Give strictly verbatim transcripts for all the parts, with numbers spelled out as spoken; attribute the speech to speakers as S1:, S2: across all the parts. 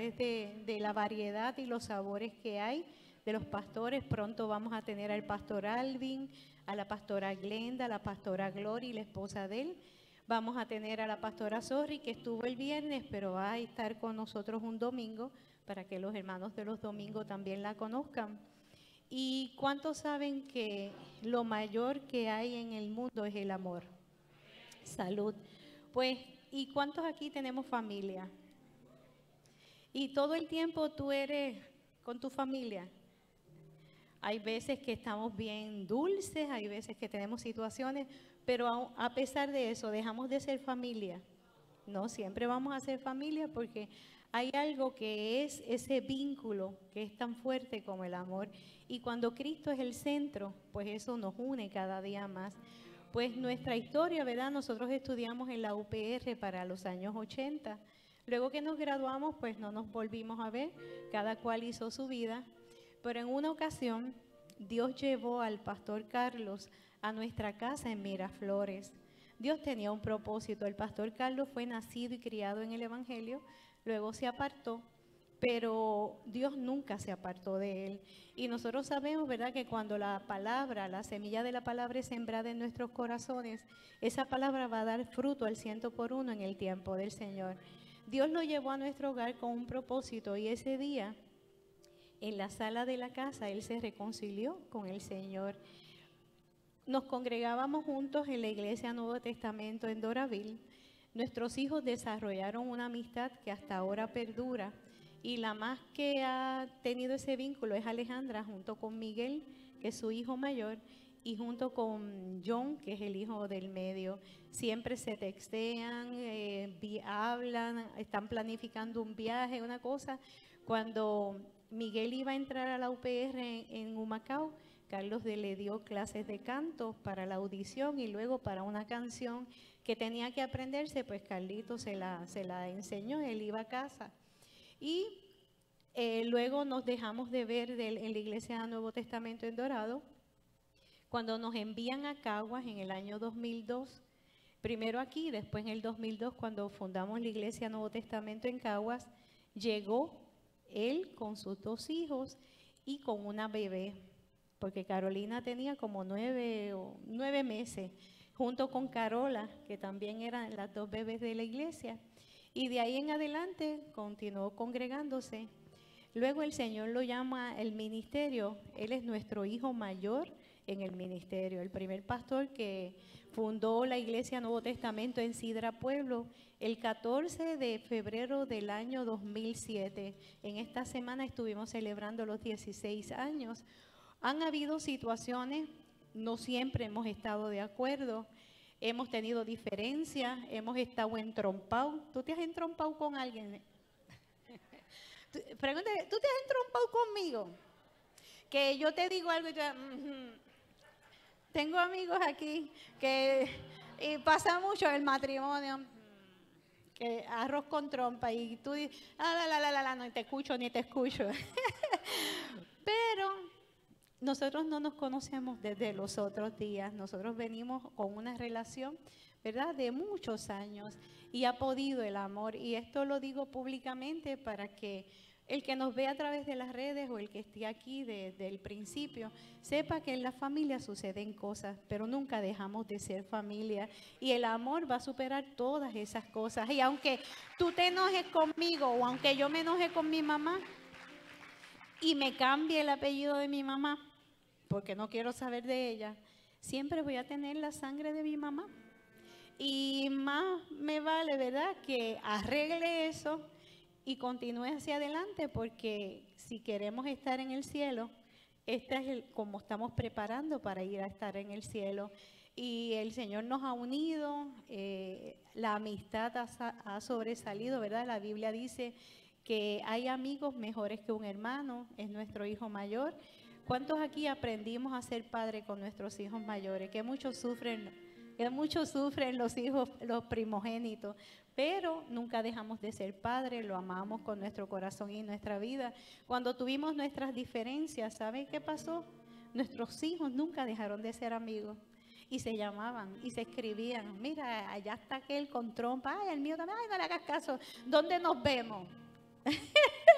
S1: través de, de la variedad y los sabores que hay de los pastores. Pronto vamos a tener al pastor Alvin, a la pastora Glenda, a la pastora Glory, la esposa de él. Vamos a tener a la pastora Sorry, que estuvo el viernes, pero va a estar con nosotros un domingo, para que los hermanos de los domingos también la conozcan. ¿Y cuántos saben que lo mayor que hay en el mundo es el amor? Salud. Pues, ¿y cuántos aquí tenemos familia? Y todo el tiempo tú eres con tu familia. Hay veces que estamos bien dulces, hay veces que tenemos situaciones, pero a, a pesar de eso, dejamos de ser familia. No, siempre vamos a ser familia porque hay algo que es ese vínculo que es tan fuerte como el amor. Y cuando Cristo es el centro, pues eso nos une cada día más. Pues nuestra historia, ¿verdad? Nosotros estudiamos en la U P R para los años ochenta. Luego que nos graduamos, pues no nos volvimos a ver, cada cual hizo su vida. Pero en una ocasión, Dios llevó al pastor Carlos a nuestra casa en Miraflores. Dios tenía un propósito. El pastor Carlos fue nacido y criado en el Evangelio, luego se apartó, pero Dios nunca se apartó de él. Y nosotros sabemos, ¿verdad?, que cuando la palabra, la semilla de la palabra es sembrada en nuestros corazones, esa palabra va a dar fruto al ciento por uno en el tiempo del Señor. Dios lo llevó a nuestro hogar con un propósito, y ese día, en la sala de la casa, él se reconcilió con el Señor. Nos congregábamos juntos en la iglesia Nuevo Testamento en Doraville. Nuestros hijos desarrollaron una amistad que hasta ahora perdura, y la más que ha tenido ese vínculo es Alejandra, junto con Miguel, que es su hijo mayor, y junto con John, que es el hijo del medio. Siempre se textean, eh, hablan, están planificando un viaje, una cosa. Cuando Miguel iba a entrar a la U P R en, en Humacao, Carlos de, le dio clases de canto para la audición y luego para una canción que tenía que aprenderse, pues Carlito se la, se la enseñó, él iba a casa. Y eh, luego nos dejamos de ver de, en la iglesia Nuevo Testamento en Dorado. Cuando nos envían a Caguas en el año dos mil dos, primero aquí, después en el dos mil dos, cuando fundamos la iglesia Nuevo Testamento en Caguas, llegó él con sus dos hijos y con una bebé, porque Carolina tenía como nueve, o nueve meses, junto con Carola, que también eran las dos bebés de la iglesia. Y de ahí en adelante continuó congregándose. Luego el Señor lo llama el ministerio. Él es nuestro hijo mayor en el ministerio. El primer pastor que fundó la iglesia Nuevo Testamento en Sidra Pueblo el catorce de febrero del año dos mil siete. En esta semana estuvimos celebrando los dieciséis años. Han habido situaciones, no siempre hemos estado de acuerdo, hemos tenido diferencias, hemos estado entrompados. ¿Tú te has entrompado con alguien? Pregúntale, ¿tú te has entrompado conmigo? Que yo te digo algo y tú... Mm-hmm. Tengo amigos aquí que y pasa mucho el matrimonio, que arroz con trompa, y tú dices, ah, la, la, la, la, la, no te escucho ni te escucho. Pero nosotros no nos conocemos desde los otros días. Nosotros venimos con una relación, ¿verdad?, de muchos años, y ha podido el amor. Y esto lo digo públicamente para que el que nos ve a través de las redes o el que esté aquí desde el principio, sepa que en la familia suceden cosas, pero nunca dejamos de ser familia. Y el amor va a superar todas esas cosas. Y aunque tú te enojes conmigo o aunque yo me enoje con mi mamá y me cambie el apellido de mi mamá, porque no quiero saber de ella, siempre voy a tener la sangre de mi mamá. Y más me vale, ¿verdad?, que arregle eso y continúe hacia adelante, porque si queremos estar en el cielo, este es el, como estamos preparando para ir a estar en el cielo. Y el Señor nos ha unido, eh, la amistad ha, ha sobresalido, ¿verdad? La Biblia dice que hay amigos mejores que un hermano, es nuestro hijo mayor. ¿Cuántos aquí aprendimos a ser padre con nuestros hijos mayores? Que muchos sufren, que muchos sufren los hijos, los primogénitos, pero nunca dejamos de ser padres, lo amamos con nuestro corazón y nuestra vida. Cuando tuvimos nuestras diferencias, ¿saben qué pasó? Nuestros hijos nunca dejaron de ser amigos. Y se llamaban y se escribían. Mira, allá está aquel con trompa. Ay, el mío también. Ay, no le hagas caso. ¿Dónde nos vemos?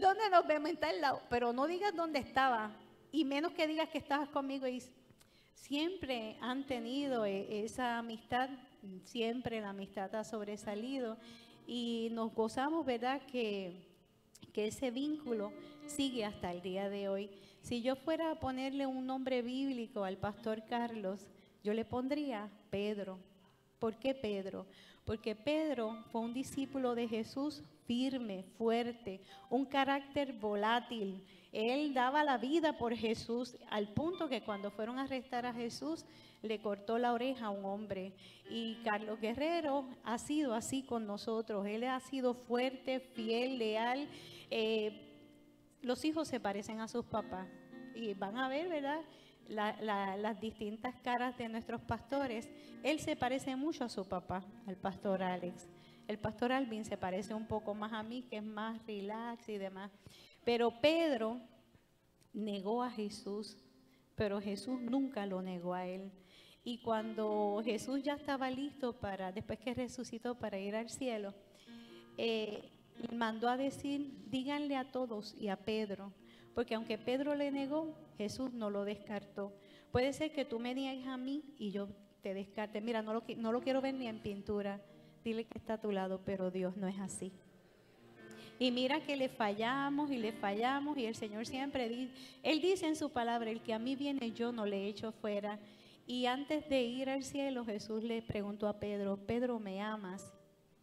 S1: ¿dónde nos vemos? En tal lado. Pero no digas dónde estaba, y menos que digas que estabas conmigo. Y siempre han tenido esa amistad, siempre la amistad ha sobresalido, y nos gozamos, ¿verdad?, que, que ese vínculo sigue hasta el día de hoy. Si yo fuera a ponerle un nombre bíblico al pastor Carlos, yo le pondría Pedro. ¿Por qué Pedro? Porque Pedro fue un discípulo de Jesús firme, fuerte, un carácter volátil. Él daba la vida por Jesús, al punto que cuando fueron a arrestar a Jesús, le cortó la oreja a un hombre. Y Carlos Guerrero ha sido así con nosotros. Él ha sido fuerte, fiel, leal. Eh, los hijos se parecen a sus papás. Y van a ver, ¿verdad?, La, la, las distintas caras de nuestros pastores. Él se parece mucho a su papá, al pastor Alex. El pastor Alvin se parece un poco más a mí, que es más relax y demás. Pero Pedro negó a Jesús, pero Jesús nunca lo negó a él. Y cuando Jesús ya estaba listo para, después que resucitó, para ir al cielo, eh, mandó a decir, díganle a todos y a Pedro, porque aunque Pedro le negó, Jesús no lo descartó. Puede ser que tú me niegues a mí y yo te descarte. Mira, no lo, no lo quiero ver ni en pintura. Dile que está a tu lado, pero Dios no es así. Y mira que le fallamos y le fallamos, y el Señor siempre dice, Él dice en su palabra, el que a mí viene yo no le echo fuera. Y antes de ir al cielo, Jesús le preguntó a Pedro, Pedro, ¿me amas?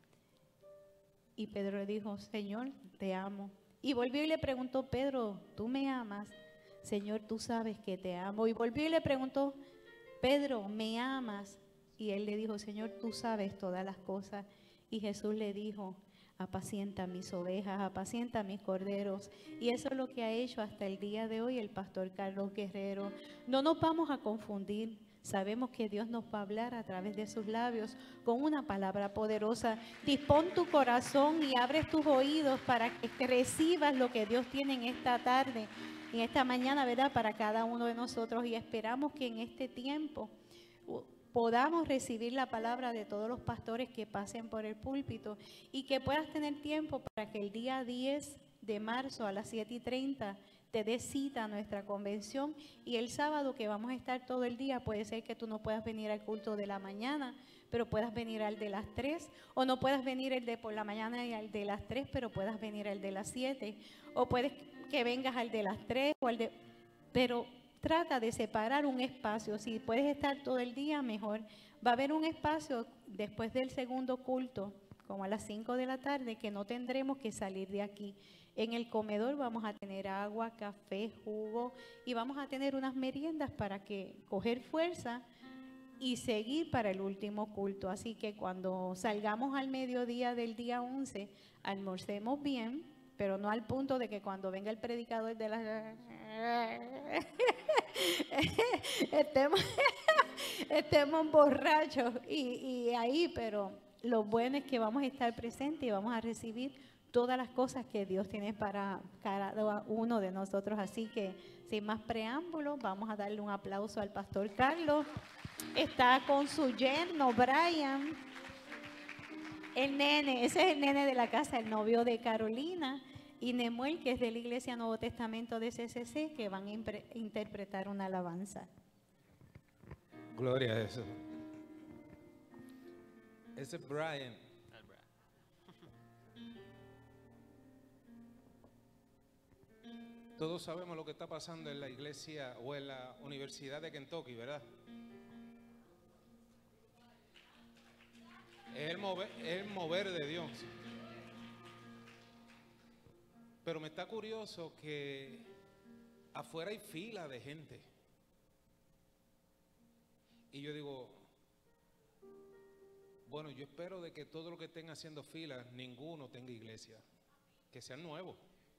S1: Y Pedro le dijo, Señor, te amo. Y volvió y le preguntó, Pedro, ¿tú me amas? Señor, tú sabes que te amo. Y volvió y le preguntó, Pedro, ¿me amas? Y él le dijo, Señor, tú sabes todas las cosas. Y Jesús le dijo, apacienta mis ovejas, apacienta mis corderos. Y eso es lo que ha hecho hasta el día de hoy el pastor Carlos Guerrero. No nos vamos a confundir. Sabemos que Dios nos va a hablar a través de sus labios con una palabra poderosa. Dispón tu corazón y abre tus oídos para que recibas lo que Dios tiene en esta tarde, en esta mañana, ¿verdad?, para cada uno de nosotros. Y esperamos que en este tiempo podamos recibir la palabra de todos los pastores que pasen por el púlpito, y que puedas tener tiempo para que el día diez de marzo a las siete y treinta te dé cita a nuestra convención. Y el sábado, que vamos a estar todo el día, puede ser que tú no puedas venir al culto de la mañana, pero puedas venir al de las tres, o no puedas venir el de por la mañana y al de las tres, pero puedas venir al de las siete, o puedes que vengas al de las tres o al de... Pero trata de separar un espacio. Si puedes estar todo el día, mejor. Va a haber un espacio después del segundo culto, como a las cinco de la tarde, que no tendremos que salir de aquí. En el comedor vamos a tener agua, café, jugo, y vamos a tener unas meriendas para que coger fuerza y seguir para el último culto. Así que cuando salgamos al mediodía del día once, almorcemos bien, pero no al punto de que cuando venga el predicador de la... estemos, estemos borrachos y, y ahí, pero lo bueno es que vamos a estar presentes y vamos a recibir todas las cosas que Dios tiene para cada uno de nosotros. Así que, sin más preámbulos, vamos a darle un aplauso al pastor Carlos. Está con su yerno, Brian, el nene, ese es el nene de la casa, el novio de Carolina, y Nemuel, que es de la Iglesia Nuevo Testamento de C C C, que van a interpretar una alabanza.
S2: Gloria a Jesús. Ese es Brian. Todos sabemos lo que está pasando en la iglesia o en la Universidad de Kentucky, ¿verdad? Es el mover, es el mover de Dios. Pero me está curioso que afuera hay fila de gente. Y yo digo, bueno, yo espero de que todo lo que estén haciendo filas, ninguno tenga iglesia. Que sean nuevos.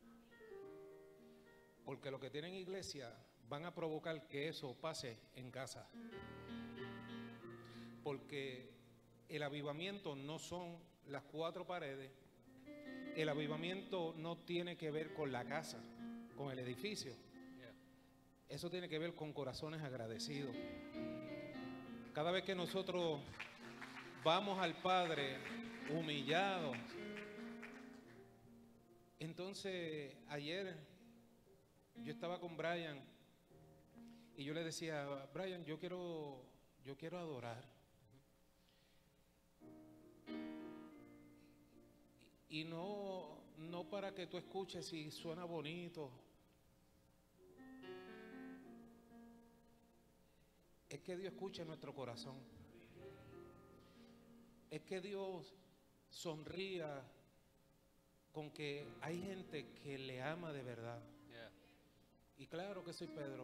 S2: Porque los que tienen iglesia van a provocar que eso pase en casa. Porque el avivamiento no son las cuatro paredes. El avivamiento no tiene que ver con la casa, con el edificio. Eso tiene que ver con corazones agradecidos. Cada vez que nosotros vamos al Padre humillados, Entonces, ayer yo estaba con Brian y yo le decía, Brian, yo quiero, yo quiero adorar. Y no, no para que tú escuches si suena bonito. Es que Dios escucha nuestro corazón. Es que Dios sonría con que hay gente que le ama de verdad. Yeah. Y claro que soy Pedro.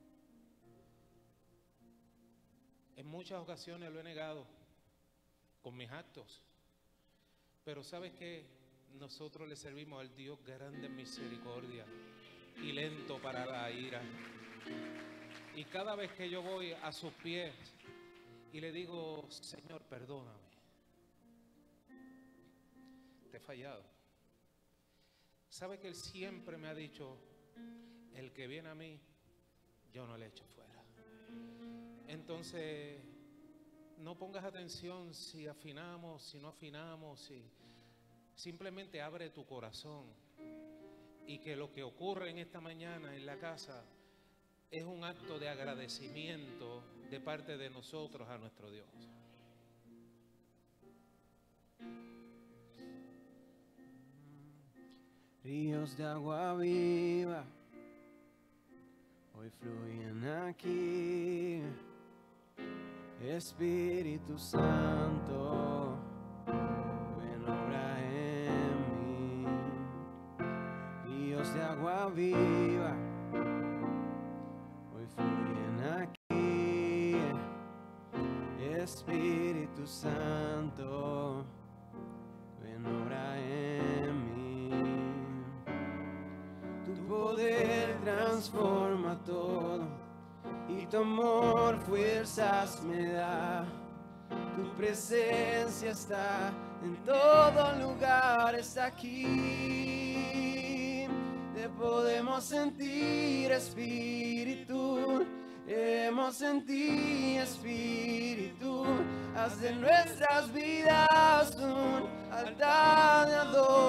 S2: En muchas ocasiones lo he negado con mis actos. Pero ¿sabes qué? Nosotros le servimos al Dios grande en misericordia y lento para la ira. Y cada vez que yo voy a sus pies y le digo, Señor, perdóname, te he fallado. ¿Sabe que Él siempre me ha dicho, el que viene a mí, yo no le echo fuera? Entonces, no pongas atención si afinamos, si no afinamos, si simplemente abre tu corazón y que lo que ocurre en esta mañana en la casa es un acto de agradecimiento de parte de nosotros a nuestro Dios.
S3: Ríos de agua viva hoy fluyen aquí. Espíritu Santo, ven obra en mí. Ríos de agua viva hoy fluyen aquí. Espíritu Santo, ven obra en mí. Tu poder transforma todo y tu amor fuerzas me da. Tu presencia está en todo lugar, está aquí. Te podemos sentir, Espíritu. Hemos en ti, Espíritu. Haz de nuestras vidas un altar de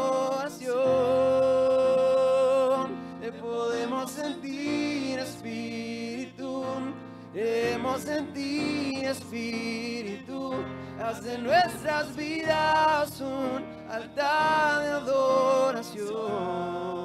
S3: adoración. Te podemos sentir, Espíritu. Hemos en ti, Espíritu. Haz de nuestras vidas un altar de adoración.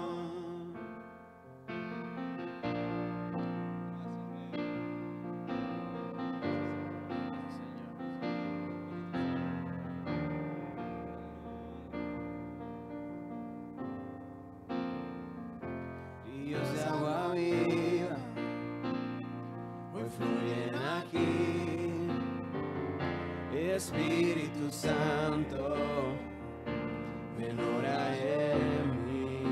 S3: Ríos de agua viva hoy fluyen aquí. Espíritu Santo, ven ora en mí.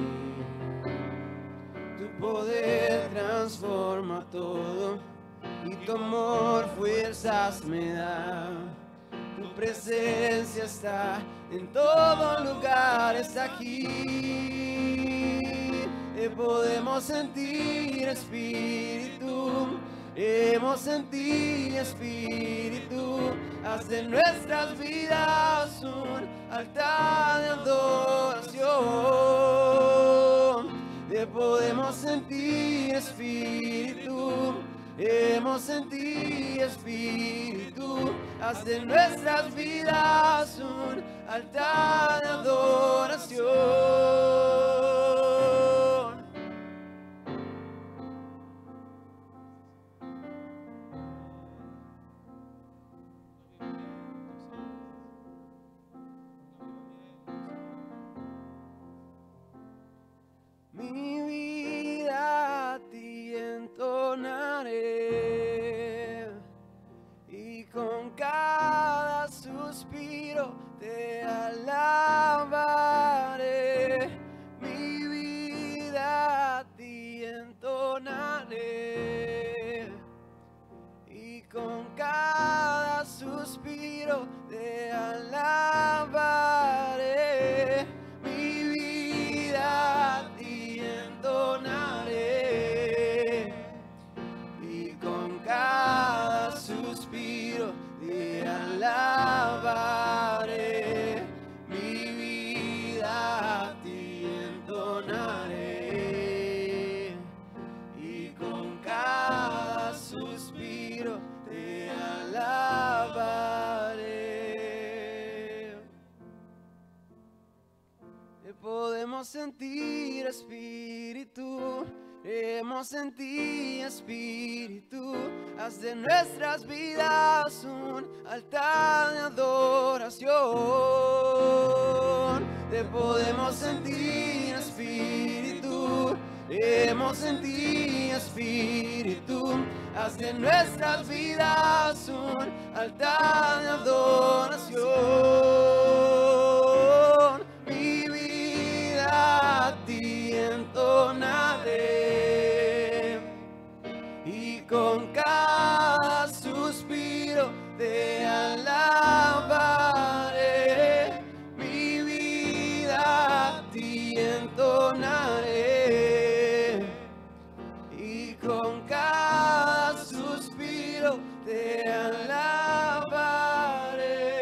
S3: Tu poder transforma todo y tu amor fuerzas me da. Tu presencia está en todo lugar, está aquí. Te podemos sentir, Espíritu. Hemos en ti, Espíritu. Haz de nuestras vidas un altar de adoración. Te podemos sentir, Espíritu. Hemos en ti, Espíritu. Haz de nuestras vidas un altar de adoración. Mi vida a ti entonaré y con cada suspiro te alabaré. podemos sentir, Espíritu. Creemos en ti, Espíritu. Haz de nuestras vidas un altar de adoración. Te podemos sentir, Espíritu. Creemos en ti, Espíritu. Haz de nuestras vidas un altar de adoración. Mi vida a ti entonaré, y con cada suspiro te alabaré. Mi vida a ti entonaré, y con cada suspiro te alabaré.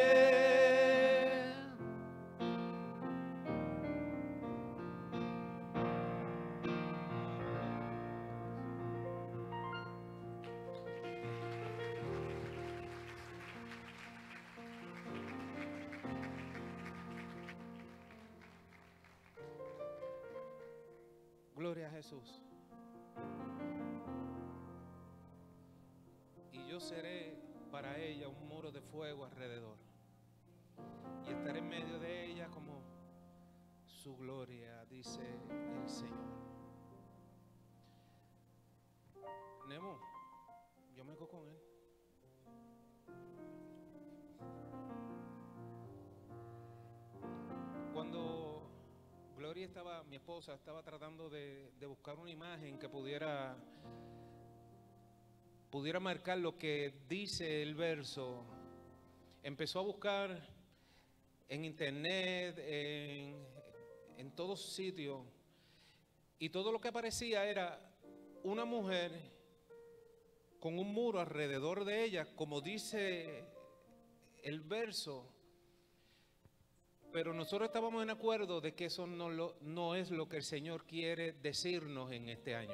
S2: Gloria a Jesús. Y yo seré para ella un muro de fuego alrededor, y estaré en medio de ella como su gloria, dice el Señor. Nemo, yo me quedo con él. Cuando Gloria estaba, mi esposa, estaba tratando de, de buscar una imagen que pudiera pudiera marcar lo que dice el verso, empezó a buscar en internet, en, en todos sitios, y todo lo que aparecía era una mujer con un muro alrededor de ella, como dice el verso. Pero nosotros estábamos en acuerdo de que eso no, lo, no es lo que el Señor quiere decirnos en este año.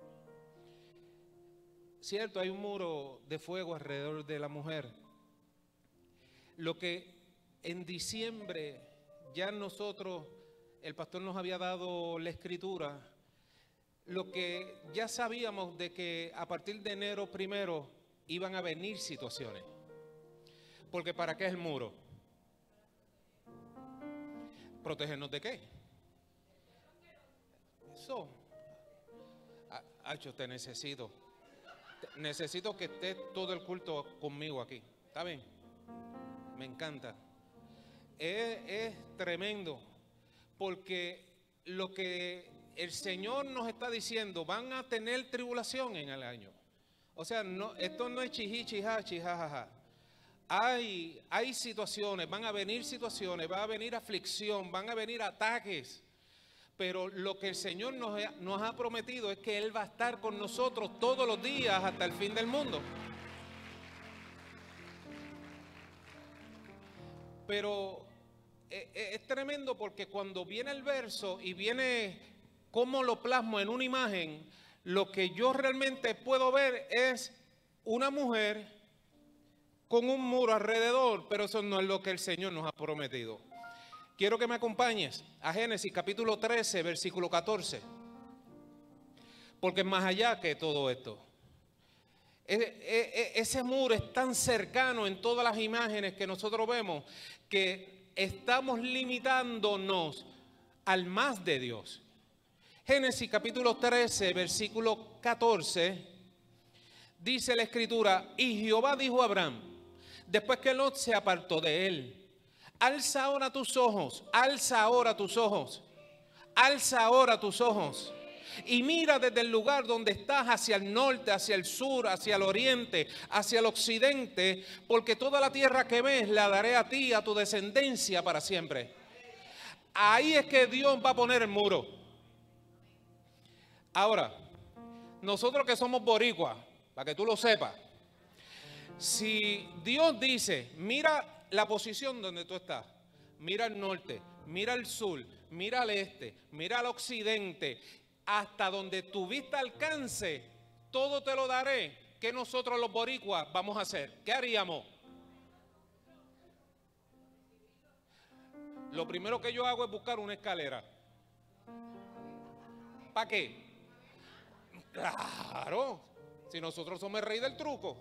S2: Cierto, hay un muro de fuego alrededor de la mujer. Lo que en diciembre ya nosotros, el pastor nos había dado la escritura, lo que ya sabíamos de que a partir de enero primero iban a venir situaciones. Porque ¿para qué es el muro? ¿Protegernos de qué? Eso. Hacho, te necesito. Necesito que estés todo el culto conmigo aquí. ¿Está bien? Me encanta. Es, es tremendo. Porque lo que el Señor nos está diciendo, van a tener tribulación en el año. O sea, no, esto no es chiji, chija, chijajaja. Hay, hay situaciones, van a venir situaciones, va a venir aflicción, van a venir ataques. Pero lo que el Señor nos, nos ha prometido es que Él va a estar con nosotros todos los días hasta el fin del mundo. Pero es, es tremendo porque cuando viene el verso y viene cómo lo plasmo en una imagen, lo que yo realmente puedo ver es una mujer con un muro alrededor, pero eso no es lo que el Señor nos ha prometido. Quiero que me acompañes a Génesis capítulo trece, versículo catorce. Porque es más allá que todo esto. Ese muro es tan cercano en todas las imágenes que nosotros vemos que estamos limitándonos al más de Dios. Génesis capítulo trece, versículo catorce, dice la escritura: y Jehová dijo a Abraham, después que Lot se apartó de él: alza ahora tus ojos, alza ahora tus ojos, alza ahora tus ojos, y mira desde el lugar donde estás hacia el norte, hacia el sur, hacia el oriente, hacia el occidente, porque toda la tierra que ves la daré a ti, a tu descendencia para siempre. Ahí es que Dios va a poner el muro. Ahora, nosotros que somos boricuas, para que tú lo sepas, si Dios dice, mira la posición donde tú estás, mira al norte, mira al sur, mira al este, mira al occidente, hasta donde tu vista alcance, todo te lo daré. ¿Qué nosotros los boricuas vamos a hacer? ¿Qué haríamos? Lo primero que yo hago es buscar una escalera. ¿Para qué? Claro, si nosotros somos el rey del truco.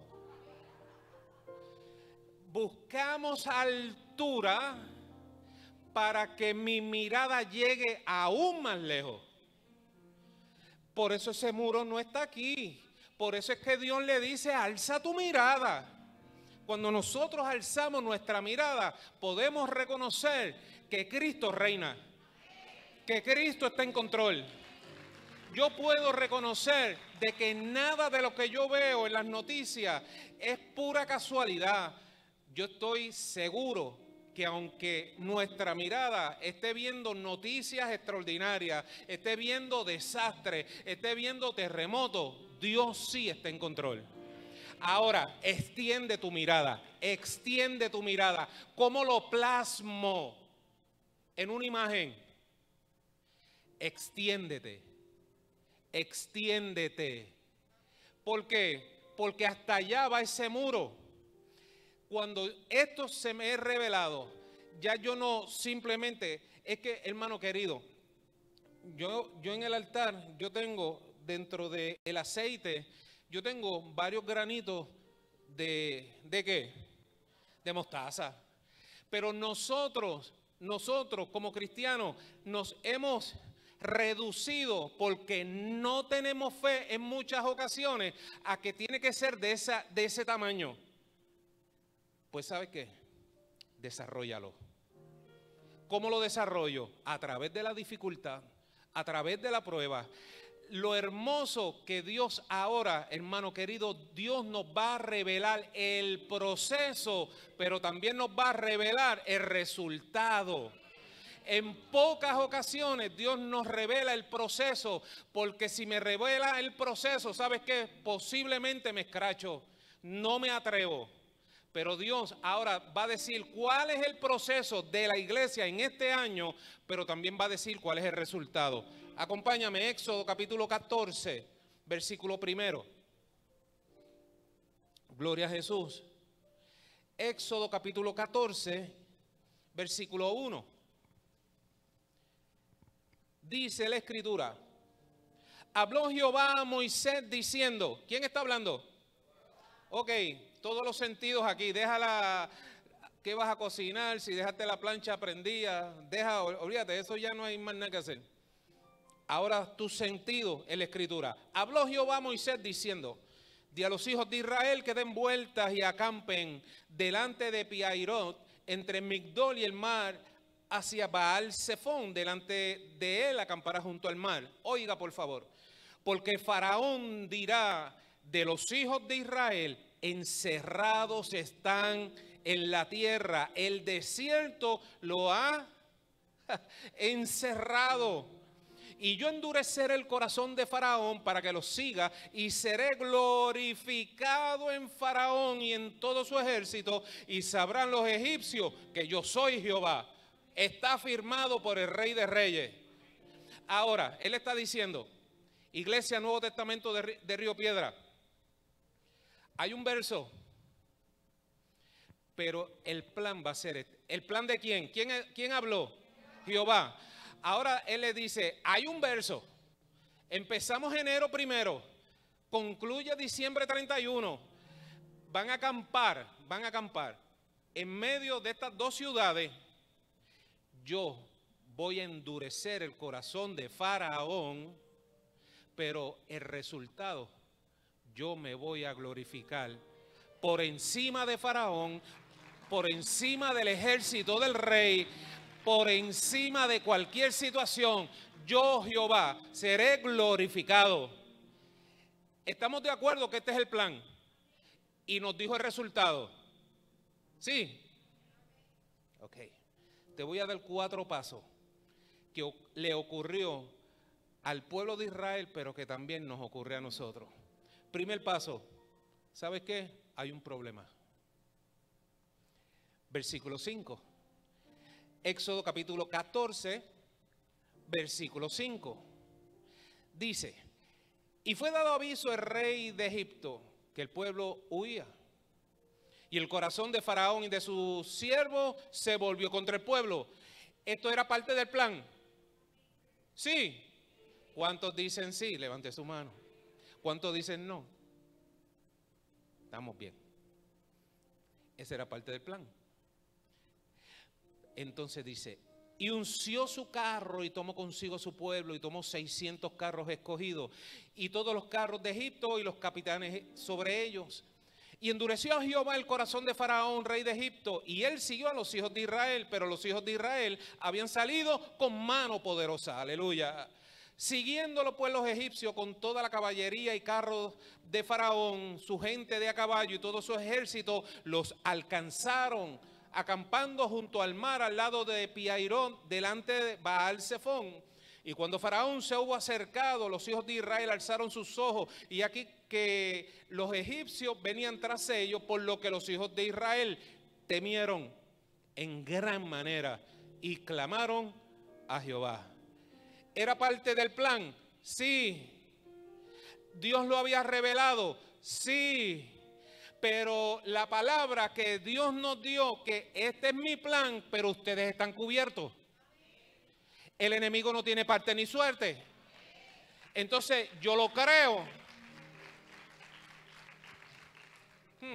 S2: Buscamos altura para que mi mirada llegue aún más lejos. Por eso ese muro no está aquí. Por eso es que Dios le dice, alza tu mirada. Cuando nosotros alzamos nuestra mirada, podemos reconocer que Cristo reina, que Cristo está en control. Yo puedo reconocer de que nada de lo que yo veo en las noticias es pura casualidad. Yo estoy seguro que aunque nuestra mirada esté viendo noticias extraordinarias, esté viendo desastres, esté viendo terremotos, Dios sí está en control. Ahora, extiende tu mirada, extiende tu mirada. ¿Cómo lo plasmo en una imagen? Extiéndete, extiéndete. ¿Por qué? Porque hasta allá va ese muro. Cuando esto se me es revelado, ya yo no simplemente, es que hermano querido, yo, yo en el altar, yo tengo dentro del aceite, yo tengo varios granitos de, ¿de qué? De mostaza. Pero nosotros, nosotros como cristianos, nos hemos reducido porque no tenemos fe en muchas ocasiones a que tiene que ser de, esa, de ese tamaño. Pues ¿sabe qué? Desarróllalo. ¿Cómo lo desarrollo? A través de la dificultad, a través de la prueba. Lo hermoso que Dios ahora, hermano querido, Dios nos va a revelar el proceso, pero también nos va a revelar el resultado. En pocas ocasiones Dios nos revela el proceso, porque si me revela el proceso, ¿sabes qué? Posiblemente me escracho, no me atrevo. Pero Dios ahora va a decir cuál es el proceso de la iglesia en este año, pero también va a decir cuál es el resultado. Acompáñame, Éxodo capítulo catorce, versículo primero. Gloria a Jesús. Éxodo capítulo catorce, versículo uno. Dice la escritura: habló Jehová a Moisés diciendo, ¿quién está hablando? Ok, todos los sentidos aquí, déjala, ¿qué vas a cocinar? Si dejaste la plancha prendida, deja, olvídate, eso ya no hay más nada que hacer. Ahora tus sentidos en la escritura. Habló Jehová a Moisés diciendo, di a los hijos de Israel que den vueltas y acampen delante de Piairot, entre Migdol y el mar, hacia Baal Zephón, delante de él acampará junto al mar. Oiga por favor, porque Faraón dirá de los hijos de Israel, encerrados están en la tierra, el desierto lo ha encerrado. Y yo endureceré el corazón de Faraón para que los siga, y seré glorificado en Faraón y en todo su ejército, y sabrán los egipcios que yo soy Jehová. Está firmado por el Rey de Reyes. Ahora, él está diciendo, Iglesia Nuevo Testamento de, de Río Piedra, hay un verso, pero el plan va a ser este. ¿El plan de quién? ¿Quién, quién habló? Jehová. Ahora él le dice, hay un verso, empezamos enero primero, concluye diciembre treinta y uno, van a acampar, van a acampar en medio de estas dos ciudades. Yo voy a endurecer el corazón de Faraón, pero el resultado, yo me voy a glorificar por encima de Faraón, por encima del ejército del rey, por encima de cualquier situación. Yo, Jehová, seré glorificado. ¿Estamos de acuerdo que este es el plan? Y nos dijo el resultado. ¿Sí? Ok. Te voy a dar cuatro pasos que le ocurrió al pueblo de Israel, pero que también nos ocurre a nosotros. Primer paso, ¿sabes qué? Hay un problema. Versículo cinco. Éxodo capítulo catorce, versículo cinco. Dice, y fue dado aviso al rey de Egipto que el pueblo huía. Y el corazón de Faraón y de sus siervos se volvió contra el pueblo. Esto era parte del plan. Sí. ¿Cuántos dicen sí? Levante su mano. ¿Cuántos dicen no? Estamos bien. Esa era parte del plan. Entonces dice, y unció su carro y tomó consigo su pueblo y tomó seiscientos carros escogidos y todos los carros de Egipto y los capitanes sobre ellos. Y endureció a Jehová el corazón de Faraón, rey de Egipto, y él siguió a los hijos de Israel, pero los hijos de Israel habían salido con mano poderosa, aleluya. Siguiéndolo pues los egipcios con toda la caballería y carros de Faraón, su gente de a caballo y todo su ejército, los alcanzaron acampando junto al mar al lado de Piairón, delante de Baal-Zephón. Y cuando Faraón se hubo acercado, los hijos de Israel alzaron sus ojos, y aquí que los egipcios venían tras ellos, por lo que los hijos de Israel temieron en gran manera y clamaron a Jehová. ¿Era parte del plan? Sí. ¿Dios lo había revelado? Sí. Pero la palabra que Dios nos dio, que este es mi plan, pero ustedes están cubiertos. El enemigo no tiene parte ni suerte. Entonces yo lo creo. Hmm.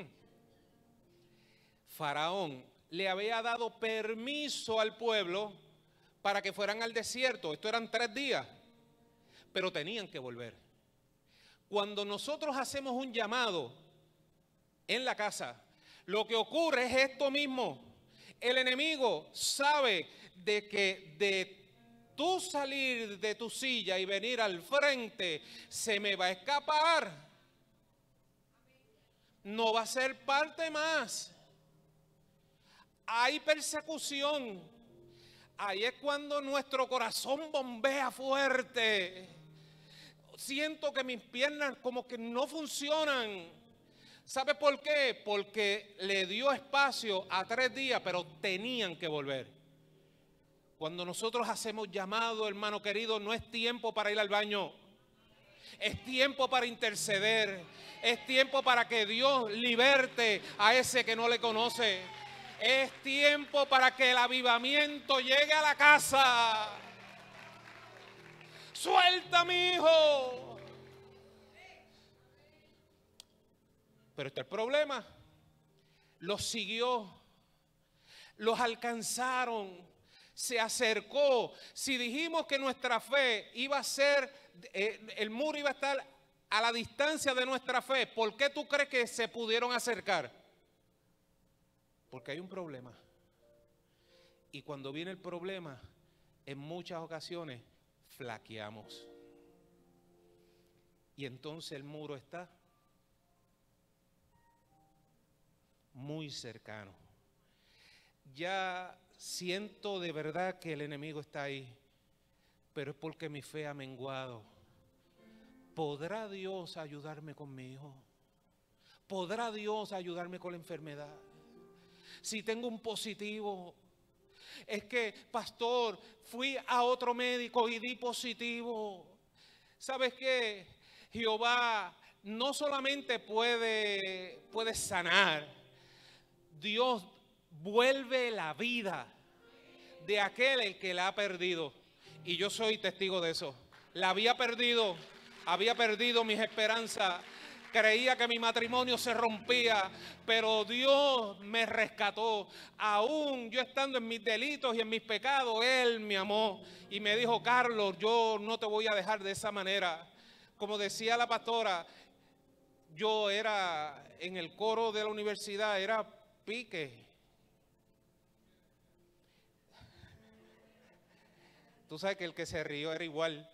S2: Faraón le había dado permiso al pueblo para que fueran al desierto. Esto eran tres días, pero tenían que volver. Cuando nosotros hacemos un llamado en la casa, lo que ocurre es esto mismo. El enemigo sabe de que de tú salir de tu silla y venir al frente, se me va a escapar. No va a ser parte más. Hay persecución. Ahí es cuando nuestro corazón bombea fuerte. Siento que mis piernas como que no funcionan. ¿Sabe por qué? Porque le dio espacio a tres días, pero tenían que volver. Cuando nosotros hacemos llamado, hermano querido, no es tiempo para ir al baño. Es tiempo para interceder. Es tiempo para que Dios liberte a ese que no le conoce. Es tiempo para que el avivamiento llegue a la casa. Suelta, mi hijo. Pero está el problema. Los siguió. Los alcanzaron. Se acercó. Si dijimos que nuestra fe iba a ser, eh, el muro iba a estar a la distancia de nuestra fe, ¿por qué tú crees que se pudieron acercar? Porque hay un problema. Y cuando viene el problema, en muchas ocasiones flaqueamos. Y entonces el muro está muy cercano. Ya siento de verdad que el enemigo está ahí, pero es porque mi fe ha menguado. ¿Podrá Dios ayudarme con mi hijo? ¿Podrá Dios ayudarme con la enfermedad? Si tengo un positivo, es que, pastor, fui a otro médico y di positivo. ¿Sabes qué? Jehová no solamente puede, puede sanar, Dios vuelve la vida de aquel el que la ha perdido. Y yo soy testigo de eso. La había perdido, había perdido mis esperanzas. Creía que mi matrimonio se rompía, pero Dios me rescató. Aún yo estando en mis delitos y en mis pecados, Él me amó y me dijo: Carlos, yo no te voy a dejar de esa manera. Como decía la pastora, yo era en el coro de la universidad, era pique. Tú sabes que el que se rió era igual.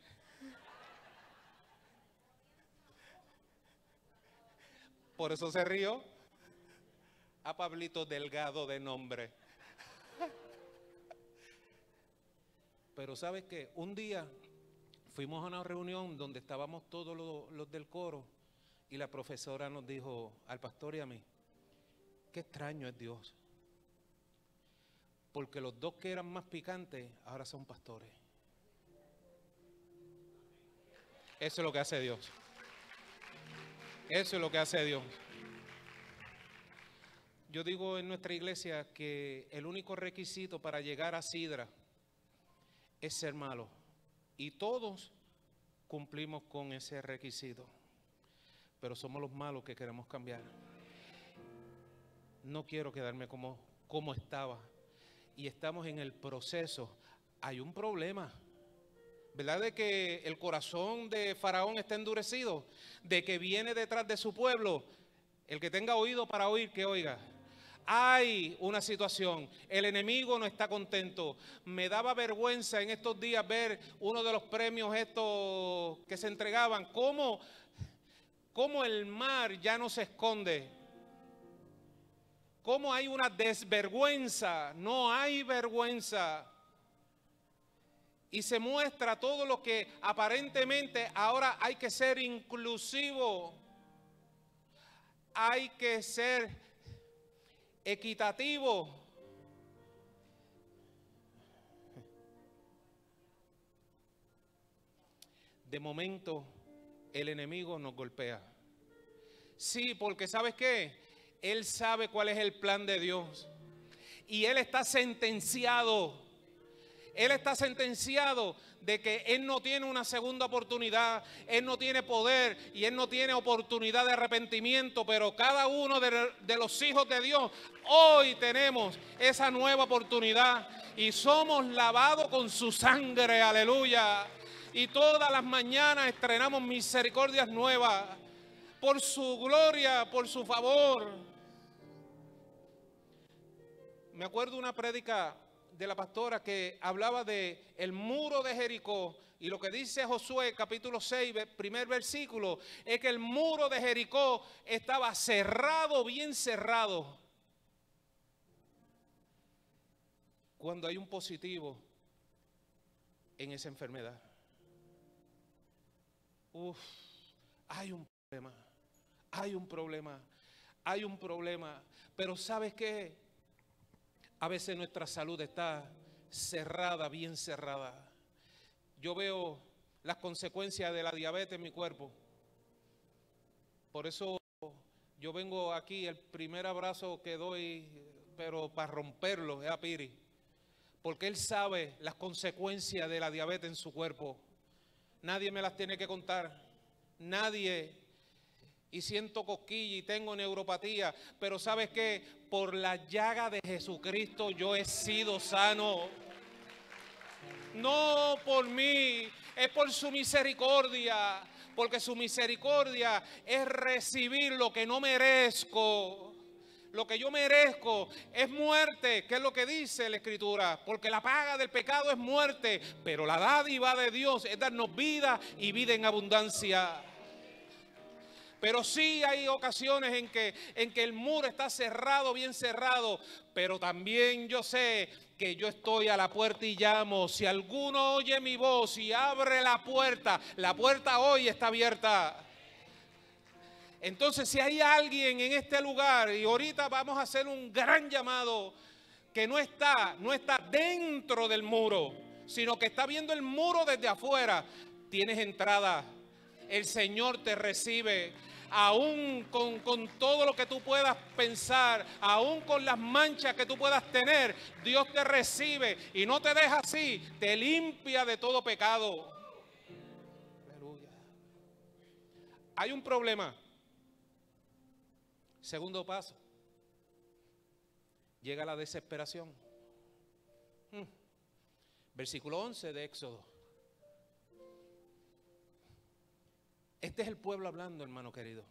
S2: Por eso se rió. A Pablito Delgado de nombre. Pero ¿sabes qué? Un día fuimos a una reunión donde estábamos todos los, los del coro, y la profesora nos dijo al pastor y a mí: qué extraño es Dios. Porque los dos que eran más picantes ahora son pastores. Eso es lo que hace Dios. Eso es lo que hace Dios. Yo digo en nuestra iglesia que el único requisito para llegar a Sidra es ser malo Y todos cumplimos con ese requisito. Pero somos los malos que queremos cambiar. No quiero quedarme como, como estaba. Y estamos en el proceso. Hay un problema. ¿Verdad? De que el corazón de Faraón está endurecido. De que viene detrás de su pueblo. El que tenga oído para oír, que oiga. Hay una situación, el enemigo no está contento. Me daba vergüenza en estos días ver uno de los premios estos que se entregaban, cómo, cómo el mar ya no se esconde, cómo hay una desvergüenza, no hay vergüenza. Y se muestra todo lo que aparentemente ahora hay que ser inclusivo, hay que ser equitativo. De momento el enemigo nos golpea. Sí, porque ¿sabes qué? Él sabe cuál es el plan de Dios. Y él está sentenciado. Él está sentenciado de que él no tiene una segunda oportunidad, él no tiene poder y él no tiene oportunidad de arrepentimiento, pero cada uno de, de los hijos de Dios, hoy tenemos esa nueva oportunidad y somos lavados con su sangre, aleluya. Y todas las mañanas estrenamos misericordias nuevas por su gloria, por su favor. Me acuerdo una prédica de la pastora que hablaba de el muro de Jericó, y lo que dice Josué capítulo seis, primer versículo, es que el muro de Jericó estaba cerrado, bien cerrado. Cuando hay un positivo en esa enfermedad, uf, hay un problema, hay un problema, hay un problema, pero ¿sabes qué? A veces nuestra salud está cerrada, bien cerrada. Yo veo las consecuencias de la diabetes en mi cuerpo. Por eso yo vengo aquí, el primer abrazo que doy, pero para romperlo, es a Piri. Porque él sabe las consecuencias de la diabetes en su cuerpo. Nadie me las tiene que contar. Nadie. Y siento cosquilla y tengo neuropatía, pero ¿sabes qué? Por la llaga de Jesucristo yo he sido sano. No por mí, es por su misericordia, porque su misericordia es recibir lo que no merezco. Lo que yo merezco es muerte, que es lo que dice la Escritura, porque la paga del pecado es muerte, pero la dádiva de Dios es darnos vida y vida en abundancia. Pero sí hay ocasiones en que, en que el muro está cerrado, bien cerrado. Pero también yo sé que yo estoy a la puerta y llamo. Si alguno oye mi voz y abre la puerta, la puerta hoy está abierta. Entonces si hay alguien en este lugar, y ahorita vamos a hacer un gran llamado, que no está, no está dentro del muro, sino que está viendo el muro desde afuera, tienes entrada. El Señor te recibe. Aún con, con todo lo que tú puedas pensar, aún con las manchas que tú puedas tener, Dios te recibe y no te deja así, te limpia de todo pecado. Aleluya. Hay un problema. Segundo paso. Llega la desesperación. Hmm. Versículo once de Éxodo. Este es el pueblo hablando, hermano querido.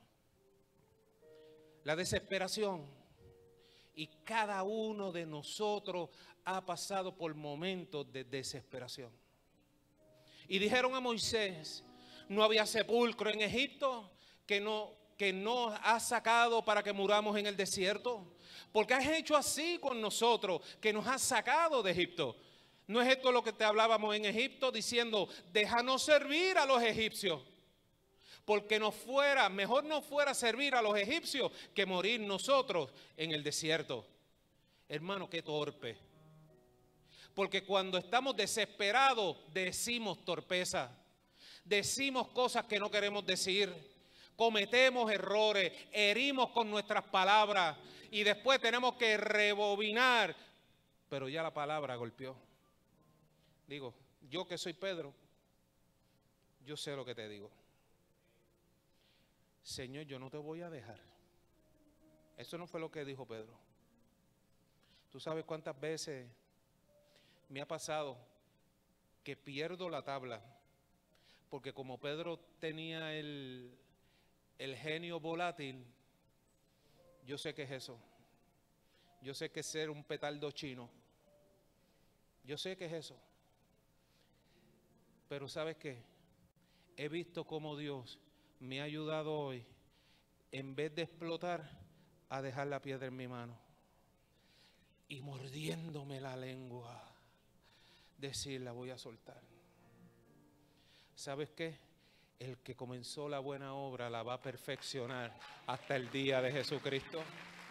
S2: La desesperación. Y cada uno de nosotros ha pasado por momentos de desesperación. Y dijeron a Moisés, ¿no había sepulcro en Egipto que no, que no has sacado para que muramos en el desierto? Porque has hecho así con nosotros, que nos has sacado de Egipto. ¿No es esto lo que te hablábamos en Egipto diciendo, déjanos servir a los egipcios? Porque nos fuera, mejor nos fuera servir a los egipcios que morir nosotros en el desierto. Hermano, qué torpe. Porque cuando estamos desesperados decimos torpeza. Decimos cosas que no queremos decir. Cometemos errores, herimos con nuestras palabras y después tenemos que rebobinar. Pero ya la palabra golpeó. Digo, yo que soy Pedro, yo sé lo que te digo. Señor, yo no te voy a dejar. Eso no fue lo que dijo Pedro. Tú sabes cuántas veces me ha pasado que pierdo la tabla, porque como Pedro tenía el, el genio volátil, yo sé que es eso. Yo sé que es ser un petardo chino. Yo sé que es eso. Pero ¿sabes qué? He visto cómo Dios me ha ayudado hoy, en vez de explotar, a dejar la piedra en mi mano. Y mordiéndome la lengua, decir, la voy a soltar. ¿Sabes qué? El que comenzó la buena obra la va a perfeccionar hasta el día de Jesucristo.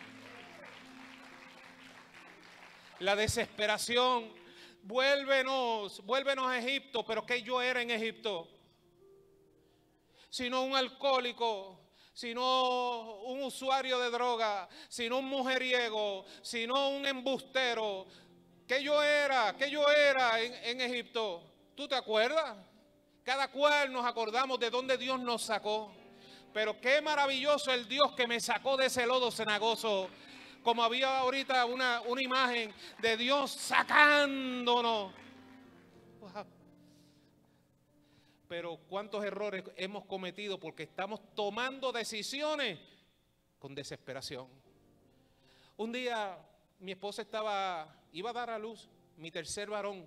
S2: La desesperación, vuélvenos, vuélvenos a Egipto, pero ¿qué yo era en Egipto? Sino un alcohólico, sino un usuario de droga, sino un mujeriego, sino un embustero. ¿Qué yo era? ¿Qué yo era en, en Egipto? ¿Tú te acuerdas? Cada cual nos acordamos de dónde Dios nos sacó. Pero qué maravilloso el Dios que me sacó de ese lodo cenagoso. Como había ahorita una, una imagen de Dios sacándonos. Wow. Pero cuántos errores hemos cometido porque estamos tomando decisiones con desesperación. Un día mi esposa estaba, iba a dar a luz mi tercer varón.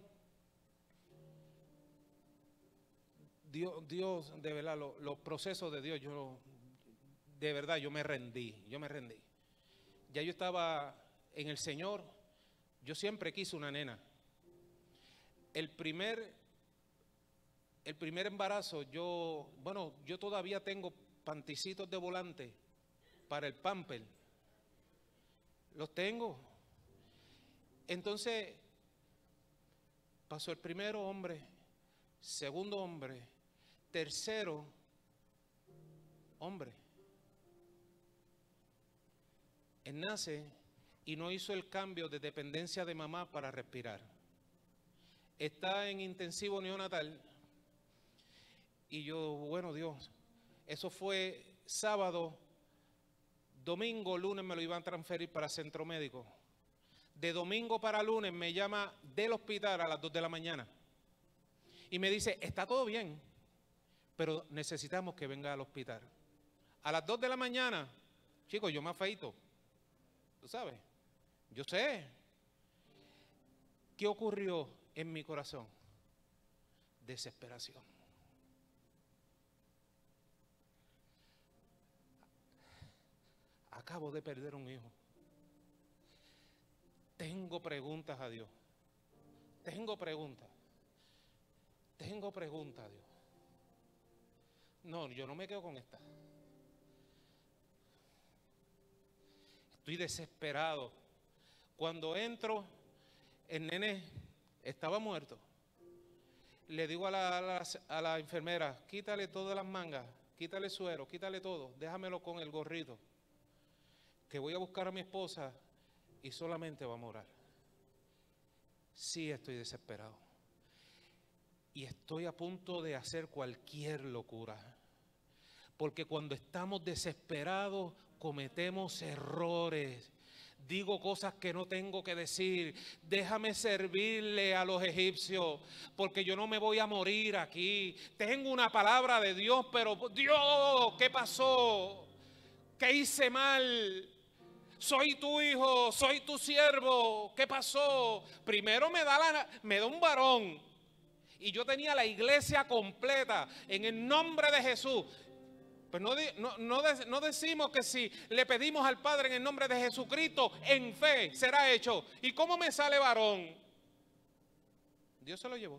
S2: Dios, Dios de verdad, los, los procesos de Dios, yo de verdad yo me rendí, yo me rendí. Ya yo estaba en el Señor, yo siempre quise una nena. El primer, el primer embarazo, yo, bueno, yo todavía tengo panticitos de volante para el pamper. Los tengo. Entonces, pasó el primero hombre, segundo hombre, tercero hombre. Él nace y no hizo el cambio de dependencia de mamá para respirar. Está en intensivo neonatal. Y yo, bueno, Dios, eso fue sábado, domingo, lunes me lo iban a transferir para centro médico. De domingo para lunes me llama del hospital a las dos de la mañana. Y me dice, está todo bien, pero necesitamos que venga al hospital. A las dos de la mañana, chicos, yo me afeito. ¿Tú sabes? Yo sé. ¿Qué ocurrió en mi corazón? Desesperación. Acabo de perder un hijo. Tengo preguntas a Dios. Tengo preguntas. Tengo preguntas a Dios. No, yo no me quedo con esta. Estoy desesperado. Cuando entro, el nene estaba muerto. Le digo a la, a la, a la enfermera, quítale todas las mangas, quítale suero, quítale todo, déjamelo con el gorrito, que voy a buscar a mi esposa y solamente va a morar. Sí, estoy desesperado. Y estoy a punto de hacer cualquier locura. Porque cuando estamos desesperados, cometemos errores. Digo cosas que no tengo que decir. Déjame servirle a los egipcios, porque yo no me voy a morir aquí. Tengo una palabra de Dios, pero Dios, ¿qué pasó? ¿Qué hice mal? Soy tu hijo, soy tu siervo. ¿Qué pasó? Primero me da, la, me da un varón. Y yo tenía la iglesia completa en el nombre de Jesús. Pues no, no, no, no decimos que si le pedimos al Padre en el nombre de Jesucristo, en fe será hecho. ¿Y cómo me sale varón? Dios se lo llevó.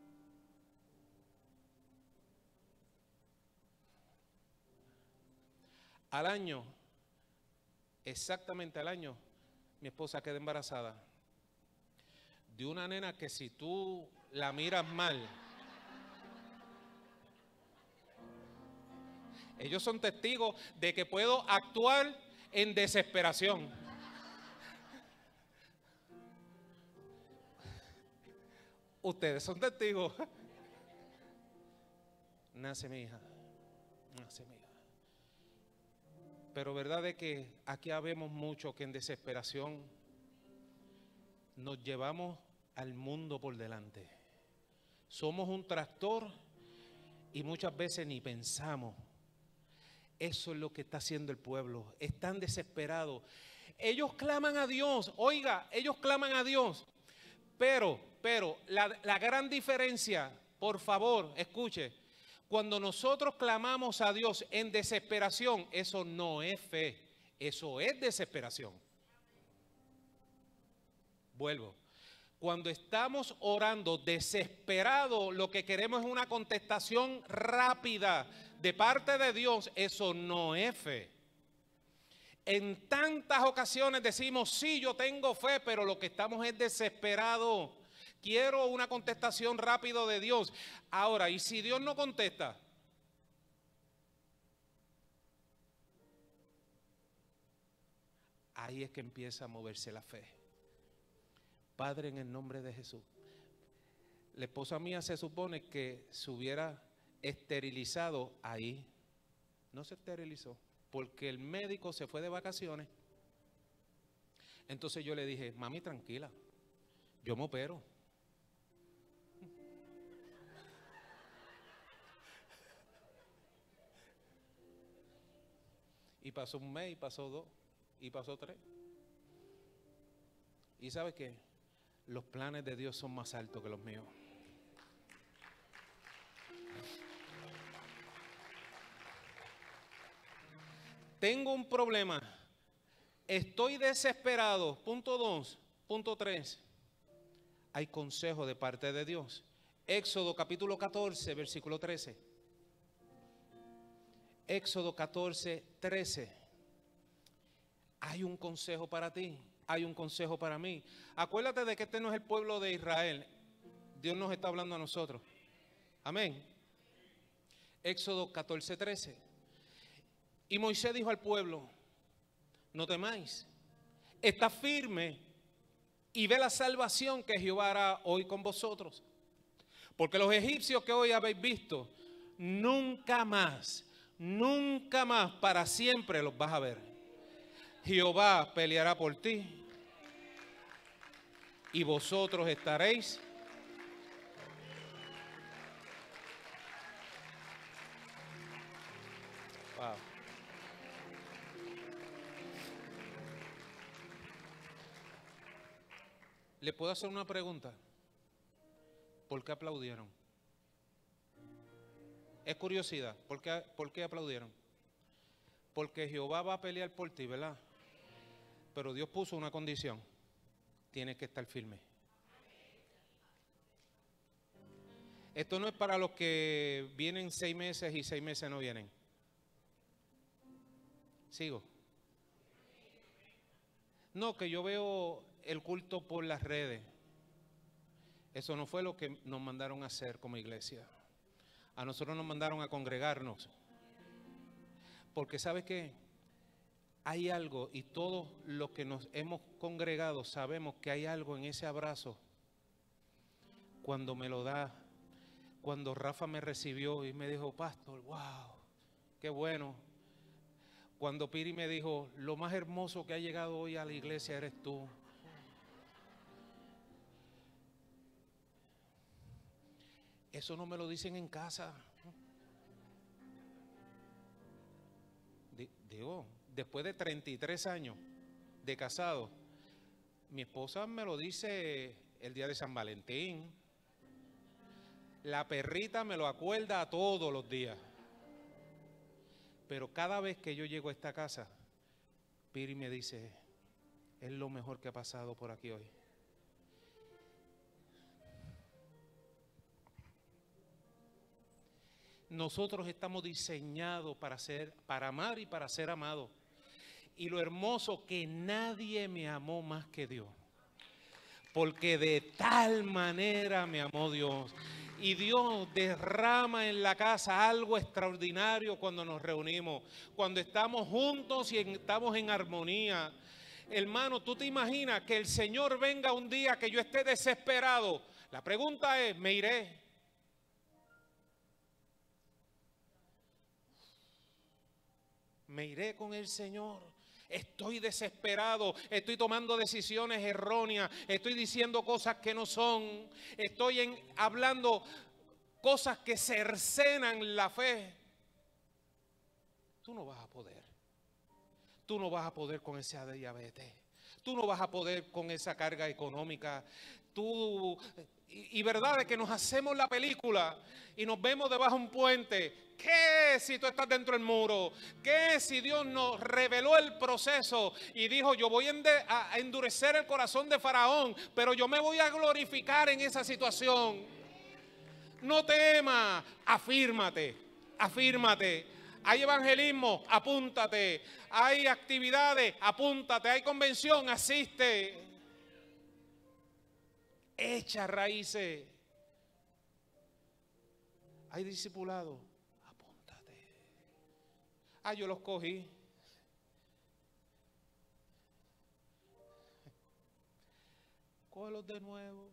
S2: Al año, exactamente al año, mi esposa queda embarazada de una nena que si tú la miras mal, ellos son testigos de que puedo actuar en desesperación. Ustedes son testigos. nace mi hija, nace mi hija. Pero verdad es que aquí habemos mucho que en desesperación nos llevamos al mundo por delante. Somos un tractor y muchas veces ni pensamos. Eso es lo que está haciendo el pueblo. Están desesperados. Ellos claman a Dios. Oiga, ellos claman a Dios. Pero, pero, la, la gran diferencia, por favor, escuche. Cuando nosotros clamamos a Dios en desesperación, eso no es fe. Eso es desesperación. Vuelvo. Cuando estamos orando desesperados, lo que queremos es una contestación rápida de parte de Dios. Eso no es fe. En tantas ocasiones decimos, sí, yo tengo fe, pero lo que estamos es desesperados. Quiero una contestación rápida de Dios. Ahora, ¿y si Dios no contesta? Ahí es que empieza a moverse la fe. Padre, en el nombre de Jesús. La esposa mía se supone que se hubiera esterilizado ahí. No se esterilizó porque el médico se fue de vacaciones. Entonces yo le dije, mami, tranquila, yo me opero. Y pasó un mes, y pasó dos, y pasó tres. ¿Y sabes qué? Los planes de Dios son más altos que los míos. Tengo un problema. Estoy desesperado. Punto dos. Punto tres. Hay consejo de parte de Dios. Éxodo capítulo catorce, versículo trece. Éxodo catorce, trece. Hay un consejo para ti. Hay un consejo para mí. Acuérdate de que este no es el pueblo de Israel. Dios nos está hablando a nosotros. Amén. Éxodo catorce, trece. Y Moisés dijo al pueblo, no temáis, está firme y ve la salvación que Jehová hará hoy con vosotros. Porque los egipcios que hoy habéis visto, nunca más, nunca más, para siempre los vas a ver. Jehová peleará por ti y vosotros estaréis wow. ¿Le puedo hacer una pregunta? ¿Por qué aplaudieron? Es curiosidad. ¿Por qué, por qué aplaudieron? Porque Jehová va a pelear por ti, ¿verdad? Pero Dios puso una condición. Tienes que estar firme. Esto no es para los que vienen seis meses y seis meses no vienen. Sigo. No, que yo veo el culto por las redes. Eso no fue lo que nos mandaron a hacer como iglesia. A nosotros nos mandaron a congregarnos. Porque ¿sabes qué? Hay algo, y todos los que nos hemos congregado sabemos que hay algo en ese abrazo. Cuando me lo da, cuando Rafa me recibió y me dijo, pastor, wow, qué bueno. Cuando Piri me dijo, lo más hermoso que ha llegado hoy a la iglesia eres tú. Eso no me lo dicen en casa. Digo, después de treinta y tres años de casado, mi esposa me lo dice el día de San Valentín. La perrita me lo acuerda todos los días. Pero cada vez que yo llego a esta casa, Piri me dice, es lo mejor que ha pasado por aquí hoy. Nosotros estamos diseñados para ser, para amar y para ser amados. Y lo hermoso que nadie me amó más que Dios. Porque de tal manera me amó Dios. Y Dios derrama en la casa algo extraordinario cuando nos reunimos. Cuando estamos juntos y estamos en armonía. Hermano, ¿tú te imaginas que el Señor venga un día que yo esté desesperado? La pregunta es, ¿me iré? me iré con el Señor. Estoy desesperado, estoy tomando decisiones erróneas, estoy diciendo cosas que no son, estoy en, hablando cosas que cercenan la fe. Tú no vas a poder. Tú no vas a poder con esa diabetes. Tú no vas a poder con esa carga económica. Tú, y, y verdad es que nos hacemos la película y nos vemos debajo de un puente. ¿Qué si tú estás dentro del muro? ¿Qué si Dios nos reveló el proceso y dijo, yo voy a endurecer el corazón de Faraón, pero yo me voy a glorificar en esa situación? No temas, afírmate, afírmate. Hay evangelismo, apúntate. Hay actividades, apúntate. Hay convención, asiste. Echa raíces. Hay discipulado, apúntate. Ah, yo los cogí. Cógelos de nuevo.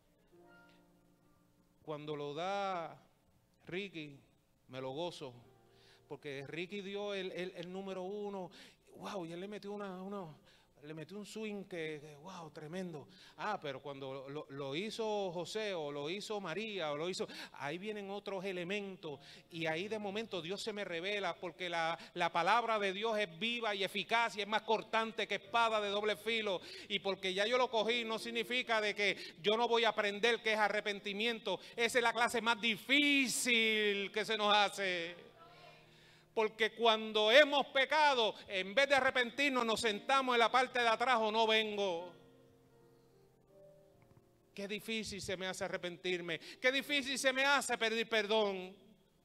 S2: Cuando lo da Ricky, me lo gozo. Porque Ricky dio el, el, el número uno, wow, y él le metió una, una le metió un swing que, que, wow, tremendo. Ah, pero cuando lo, lo hizo José o lo hizo María o lo hizo, ahí vienen otros elementos y ahí de momento Dios se me revela porque la, la palabra de Dios es viva y eficaz y es más cortante que espada de doble filo, y porque ya yo lo cogí no significa de que yo no voy a aprender qué es arrepentimiento. Esa es la clase más difícil que se nos hace. Porque cuando hemos pecado, en vez de arrepentirnos, nos sentamos en la parte de atrás o no vengo. Qué difícil se me hace arrepentirme. Qué difícil se me hace pedir perdón.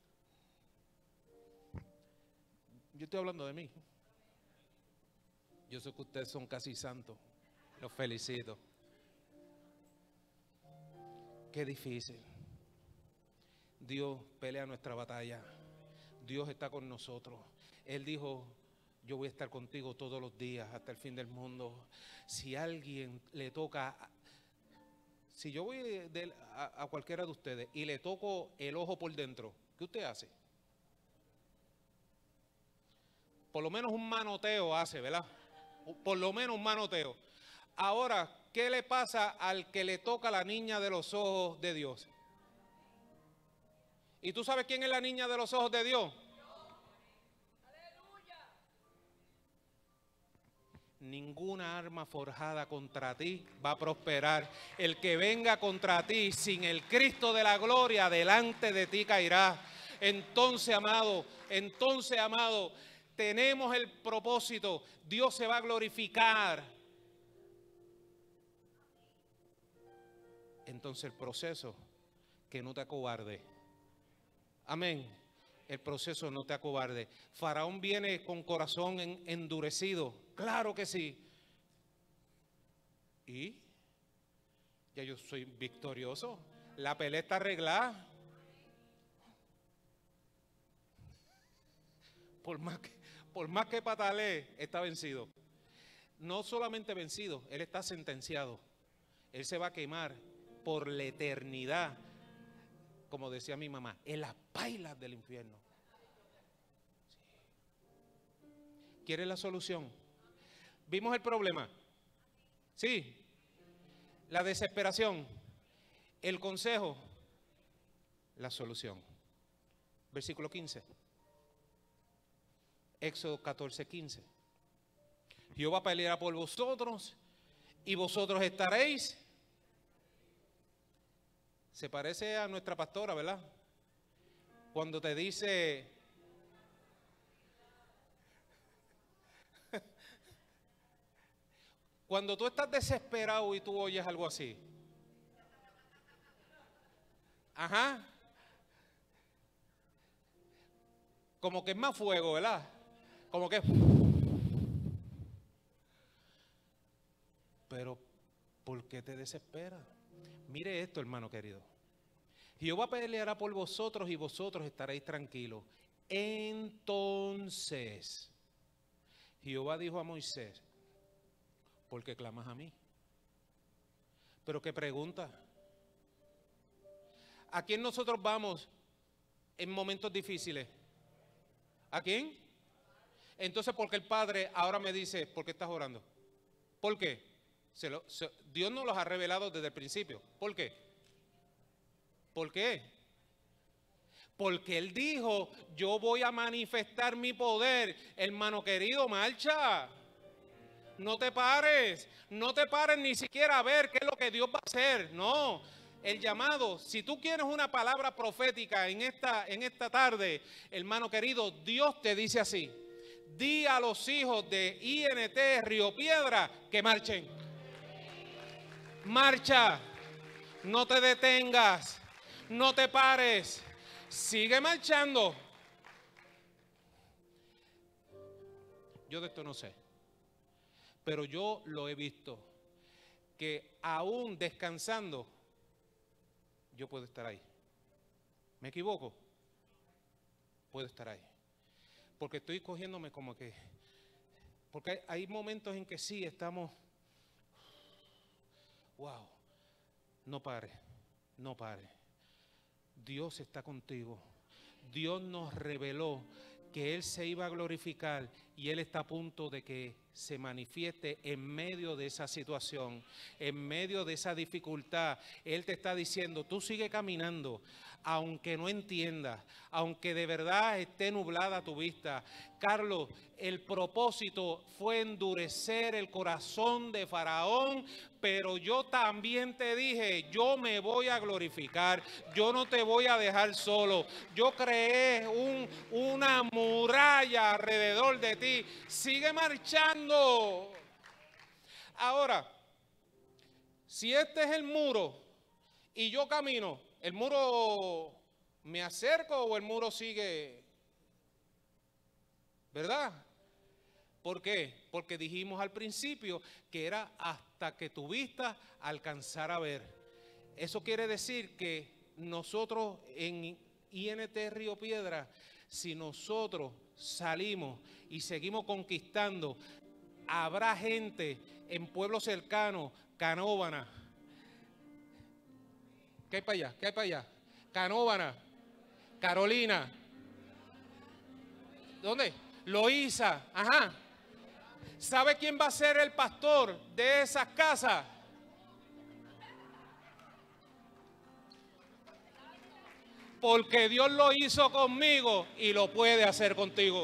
S2: Yo estoy hablando de mí. Yo sé que ustedes son casi santos. Los felicito. Qué difícil. Dios pelea nuestra batalla. Dios está con nosotros. Él dijo, yo voy a estar contigo todos los días hasta el fin del mundo. Si a alguien le toca, si yo voy de, a, a cualquiera de ustedes y le toco el ojo por dentro, ¿qué usted hace? Por lo menos un manoteo hace, ¿verdad? Por lo menos un manoteo. Ahora, ¿qué le pasa al que le toca a la niña de los ojos de Dios? ¿Y tú sabes quién es la niña de los ojos de Dios? Ninguna arma forjada contra ti va a prosperar. El que venga contra ti sin el Cristo de la gloria, delante de ti caerá. Entonces, amado, entonces, amado, tenemos el propósito. Dios se va a glorificar. Entonces el proceso, que no te acobarde. Amén. El proceso no te acobarde. Faraón viene con corazón en, endurecido. Claro que sí. ¿Y? Ya yo soy victorioso. La pelea está arreglada. Por más que, por más que patalee, está vencido. No solamente vencido, él está sentenciado. Él se va a quemar por la eternidad. Como decía mi mamá, en las pailas del infierno. Sí. ¿Quieres la solución? ¿Vimos el problema? Sí. La desesperación. El consejo. La solución. Versículo quince. Éxodo catorce, quince. Jehová peleará por vosotros y vosotros estaréis. Se parece a nuestra pastora, ¿verdad? Cuando te dice, cuando tú estás desesperado y tú oyes algo así. Ajá. Como que es más fuego, ¿verdad? Como que... Pero, ¿por qué te desesperas? Mire esto, hermano querido. Jehová peleará por vosotros y vosotros estaréis tranquilos. Entonces, Jehová dijo a Moisés, ¿por qué clamas a mí? Pero qué pregunta. ¿A quién nosotros vamos en momentos difíciles? ¿A quién? Entonces, ¿por qué el Padre ahora me dice, ¿por qué estás orando? ¿Por qué? Se lo, se, Dios nos los ha revelado desde el principio. ¿Por qué? ¿Por qué? Porque Él dijo, yo voy a manifestar mi poder. Hermano querido, marcha. No te pares, no te pares ni siquiera a ver qué es lo que Dios va a hacer. No, el llamado, si tú quieres una palabra profética en esta, en esta tarde, hermano querido, Dios te dice así. Di a los hijos de I N T Río Piedra que marchen. Marcha, no te detengas, no te pares, sigue marchando. Yo de esto no sé, pero yo lo he visto, que aún descansando, yo puedo estar ahí. ¿Me equivoco? Puedo estar ahí. Porque estoy cogiéndome como que, porque hay, hay momentos en que sí estamos, wow, no pare, no pare. Dios está contigo. Dios nos reveló que Él se iba a glorificar y Él está a punto de que se manifieste en medio de esa situación, en medio de esa dificultad. Él te está diciendo, tú sigue caminando, aunque no entiendas, aunque de verdad esté nublada tu vista. Carlos, el propósito fue endurecer el corazón de Faraón, pero yo también te dije, yo me voy a glorificar, yo no te voy a dejar solo. Yo creé un, una muralla alrededor de ti. Sigue marchando. Ahora, si este es el muro y yo camino, ¿el muro me acerco o el muro sigue? ¿Verdad? ¿Por qué? Porque dijimos al principio que era hasta que tu vista alcanzara a ver. Eso quiere decir que nosotros en I N T Río Piedra, si nosotros salimos y seguimos conquistando, habrá gente en pueblos cercanos, Canóvana. ¿Qué hay para allá? ¿Qué hay para allá? Canóvana, Carolina. ¿Dónde? Loíza. Ajá. ¿Sabe quién va a ser el pastor de esas casas? Porque Dios lo hizo conmigo y lo puede hacer contigo.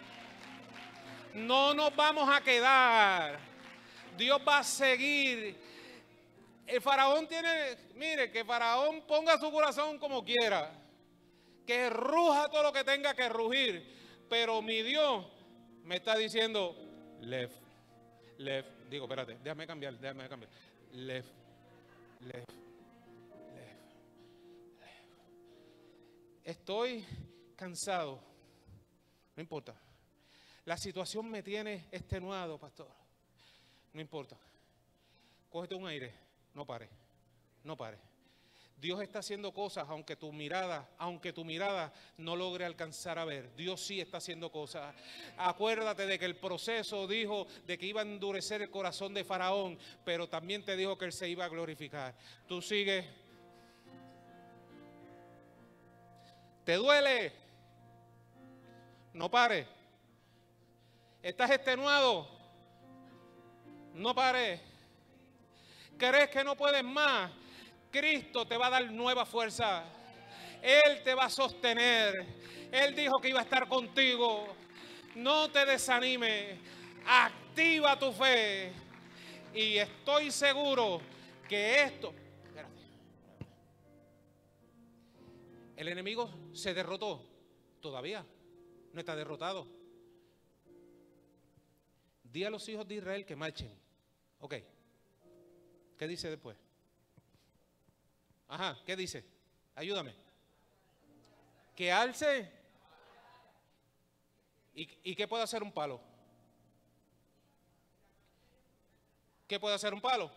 S2: No nos vamos a quedar. Dios va a seguir. El faraón tiene, mire, que Faraón ponga su corazón como quiera. Que ruja todo lo que tenga que rugir. Pero mi Dios me está diciendo, left, left. Digo, espérate, déjame cambiar, déjame cambiar. Left, left, left, left. Estoy cansado. No importa. La situación me tiene extenuado, pastor. No importa. Cógete un aire. No pare. No pare. Dios está haciendo cosas, aunque tu mirada, aunque tu mirada no logre alcanzar a ver. Dios sí está haciendo cosas. Acuérdate de que el proceso dijo de que iba a endurecer el corazón de Faraón, pero también te dijo que Él se iba a glorificar. Tú sigues. ¿Te duele? No pare. ¿Estás extenuado? No pare. ¿Crees que no puedes más? Cristo te va a dar nueva fuerza. Él te va a sostener. Él dijo que iba a estar contigo. No te desanimes. Activa tu fe. Y estoy seguro que esto... Espérate. El enemigo se derrotó. Todavía no está derrotado. Di a los hijos de Israel que marchen. Ok. ¿Qué dice después? Ajá, ¿qué dice? Ayúdame. Que alce. ¿Y, ¿Y qué puede hacer un palo? ¿Qué puede hacer un palo?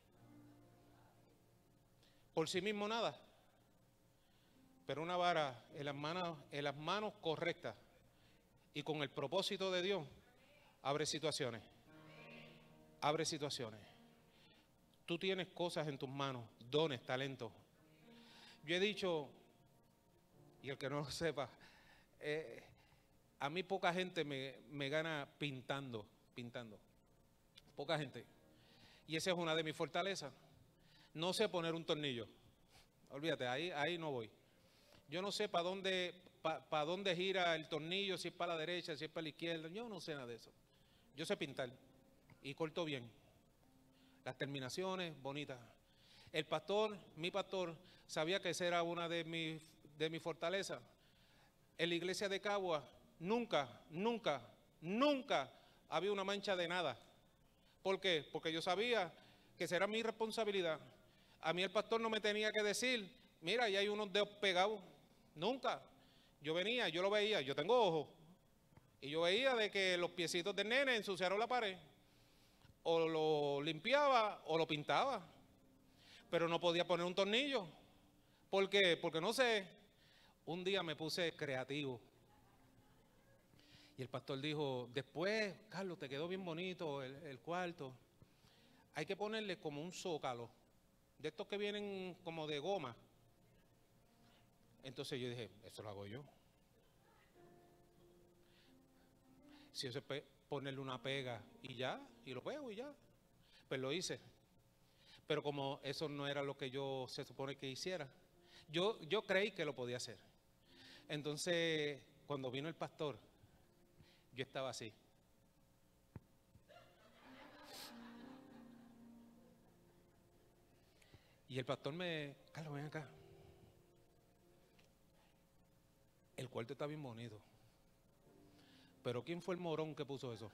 S2: Por sí mismo nada. Pero una vara en las manos, en las manos correctas y con el propósito de Dios, abre situaciones. Abre situaciones. Tú tienes cosas en tus manos, dones, talentos. Yo he dicho, y el que no lo sepa, eh, a mí poca gente me, me gana pintando, pintando. Poca gente. Y esa es una de mis fortalezas. No sé poner un tornillo. Olvídate, ahí, ahí no voy. Yo no sé para dónde, pa, pa dónde gira el tornillo, si es para la derecha, si es para la izquierda. Yo no sé nada de eso. Yo sé pintar y corto bien. Las terminaciones bonitas. El pastor, mi pastor, sabía que esa era una de mis, de mis fortalezas. En la iglesia de Cagua nunca, nunca, nunca había una mancha de nada. ¿Por qué? Porque yo sabía que esa era mi responsabilidad. A mí el pastor no me tenía que decir, mira, ahí hay unos dedos pegados. Nunca. Yo venía, yo lo veía, yo tengo ojos. Y yo veía de que los piecitos del nene ensuciaron la pared. O lo limpiaba o lo pintaba. Pero no podía poner un tornillo. ¿Por qué? Porque no sé. Un día me puse creativo. Y el pastor dijo, después, Carlos, te quedó bien bonito el, el cuarto. Hay que ponerle como un zócalo. De estos que vienen como de goma. Entonces yo dije, eso lo hago yo. Si eso es ponerle una pega y ya, y lo pego y ya. Pues lo hice. Pero como eso no era lo que yo se supone que hiciera, yo, yo creí que lo podía hacer. Entonces, cuando vino el pastor, yo estaba así. Y el pastor me, Carlos, ven acá. El cuarto está bien bonito. Pero ¿quién fue el morón que puso eso?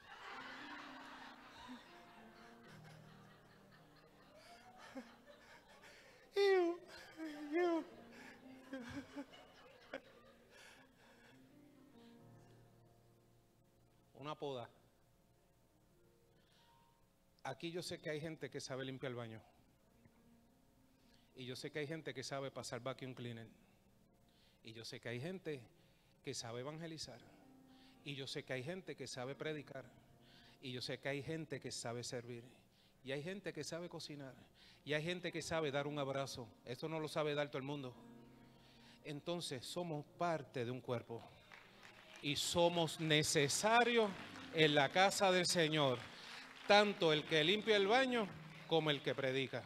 S2: Yo, yo. Una poda. Aquí yo sé que hay gente que sabe limpiar el baño. Y yo sé que hay gente que sabe pasar vacuum cleaner. Y yo sé que hay gente que sabe evangelizar. Y yo sé que hay gente que sabe predicar. Y yo sé que hay gente que sabe servir. Y hay gente que sabe cocinar. Y hay gente que sabe dar un abrazo. Esto no lo sabe dar todo el mundo. Entonces somos parte de un cuerpo. Y somos necesarios en la casa del Señor. Tanto el que limpia el baño como el que predica.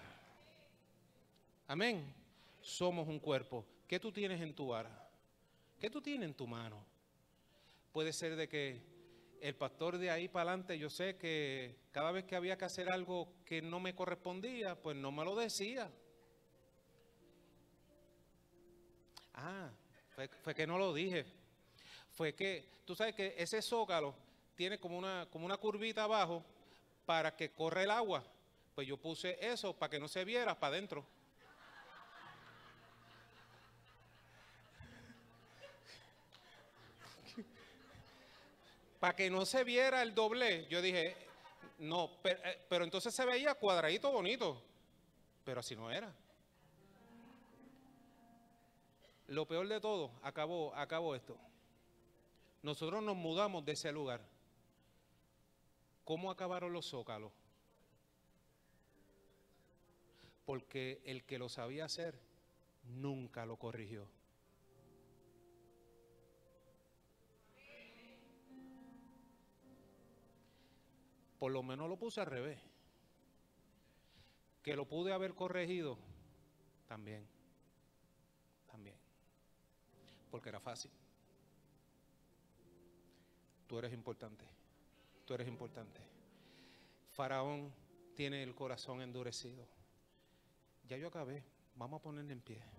S2: Amén. Somos un cuerpo. ¿Qué tú tienes en tu vara? ¿Qué tú tienes en tu mano? Puede ser de que el pastor de ahí para adelante, yo sé que cada vez que había que hacer algo que no me correspondía, pues no me lo decía. Ah, fue, fue que no lo dije. Fue que, tú sabes que ese zócalo tiene como una, como una curvita abajo para que corra el agua. Pues yo puse eso para que no se viera para adentro. Para que no se viera el doblez, yo dije, no, pero, pero entonces se veía cuadradito bonito, pero así no era. Lo peor de todo, acabó, acabó esto. Nosotros nos mudamos de ese lugar. ¿Cómo acabaron los zócalos? Porque el que lo sabía hacer, nunca lo corrigió. Por lo menos lo puse al revés. Que lo pude haber corregido, también. También. Porque era fácil. Tú eres importante. Tú eres importante. Faraón tiene el corazón endurecido. Ya yo acabé. Vamos a ponerle en pie.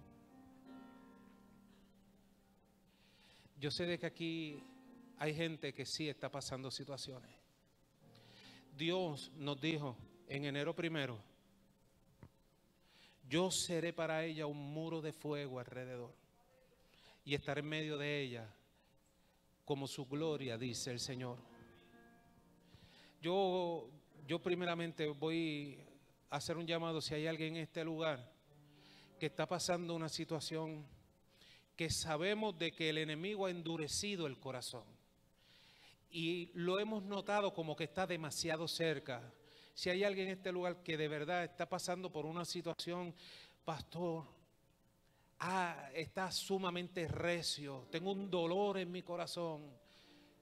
S2: Yo sé de que aquí hay gente que sí está pasando situaciones. Dios nos dijo en enero primero, yo seré para ella un muro de fuego alrededor y estaré en medio de ella como su gloria, dice el Señor. Yo, yo primeramente voy a hacer un llamado si hay alguien en este lugar que está pasando una situación que sabemos de que el enemigo ha endurecido el corazón. Y lo hemos notado como que está demasiado cerca. Si hay alguien en este lugar que de verdad está pasando por una situación, pastor, ah, está sumamente recio, tengo un dolor en mi corazón.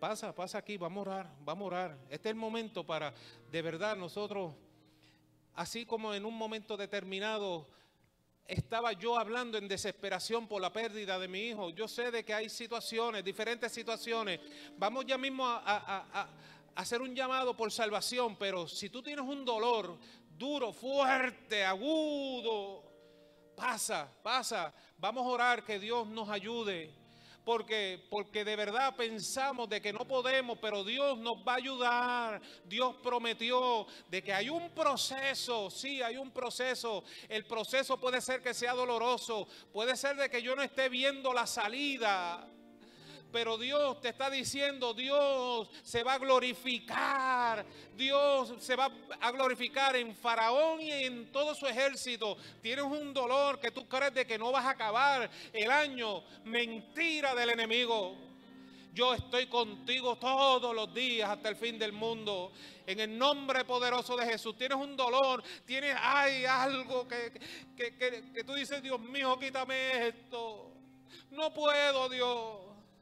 S2: pasa, pasa aquí, vamos a orar, vamos a orar. Este es el momento para, de verdad, nosotros, así como en un momento determinado, estaba yo hablando en desesperación por la pérdida de mi hijo. Yo sé de que hay situaciones, diferentes situaciones. Vamos ya mismo a, a, a, a hacer un llamado por salvación, pero si tú tienes un dolor duro, fuerte, agudo, pasa, pasa. Vamos a orar que Dios nos ayude. Porque, porque de verdad pensamos de que no podemos, pero Dios nos va a ayudar. Dios prometió de que hay un proceso, sí, hay un proceso. El proceso puede ser que sea doloroso, puede ser de que yo no esté viendo la salida. Pero Dios te está diciendo, Dios se va a glorificar, Dios se va a glorificar en Faraón y en todo su ejército. Tienes un dolor que tú crees de que no vas a acabar el año, mentira del enemigo. Yo estoy contigo todos los días hasta el fin del mundo. En el nombre poderoso de Jesús. Tienes un dolor, tienes, hay algo que, que, que, que tú dices, Dios mío, quítame esto. No puedo, Dios.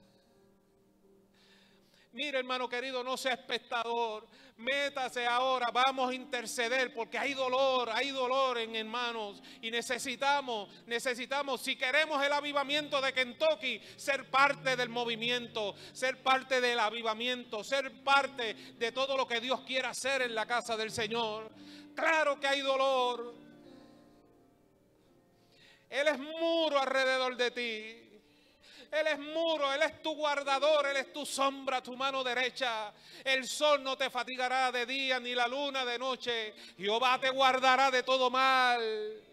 S2: Mire, hermano querido, no sea espectador, métase ahora, vamos a interceder porque hay dolor, hay dolor en hermanos y necesitamos, necesitamos, si queremos el avivamiento de Kentucky, ser parte del movimiento, ser parte del avivamiento, ser parte de todo lo que Dios quiera hacer en la casa del Señor. Claro que hay dolor. Él es muro alrededor de ti. Él es muro, Él es tu guardador, Él es tu sombra, tu mano derecha. El sol no te fatigará de día, ni la luna de noche. Jehová te guardará de todo mal.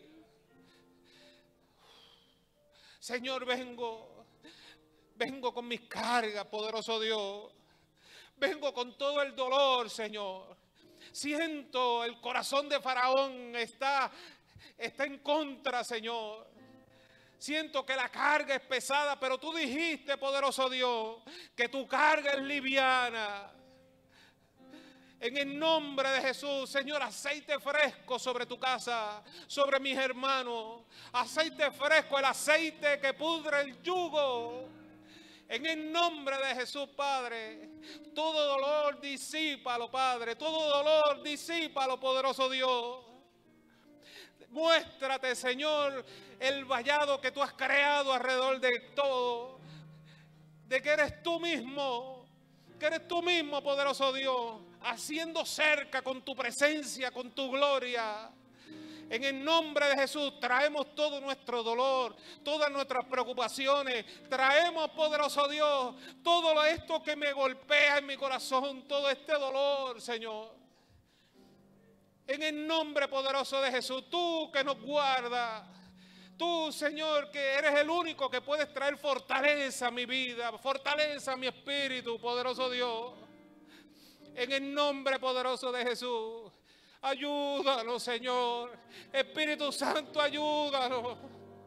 S2: Señor, vengo, vengo con mis cargas, poderoso Dios. Vengo con todo el dolor, Señor. Siento el corazón de Faraón está, está en contra, Señor. Siento que la carga es pesada, pero tú dijiste, poderoso Dios, que tu carga es liviana. En el nombre de Jesús, Señor, aceite fresco sobre tu casa, sobre mis hermanos. Aceite fresco, el aceite que pudre el yugo. En el nombre de Jesús, Padre, todo dolor disípalo, Padre. Todo dolor disípalo, poderoso Dios. Muéstrate, Señor, el vallado que tú has creado alrededor de todo, de que eres tú mismo, que eres tú mismo, poderoso Dios, haciendo cerca con tu presencia, con tu gloria. En el nombre de Jesús traemos todo nuestro dolor, todas nuestras preocupaciones, traemos, poderoso Dios, todo esto que me golpea en mi corazón, todo este dolor, Señor. En el nombre poderoso de Jesús, tú que nos guardas, tú, Señor, que eres el único que puedes traer fortaleza a mi vida, fortaleza a mi espíritu, poderoso Dios. En el nombre poderoso de Jesús, ayúdanos, Señor. Espíritu Santo, ayúdanos.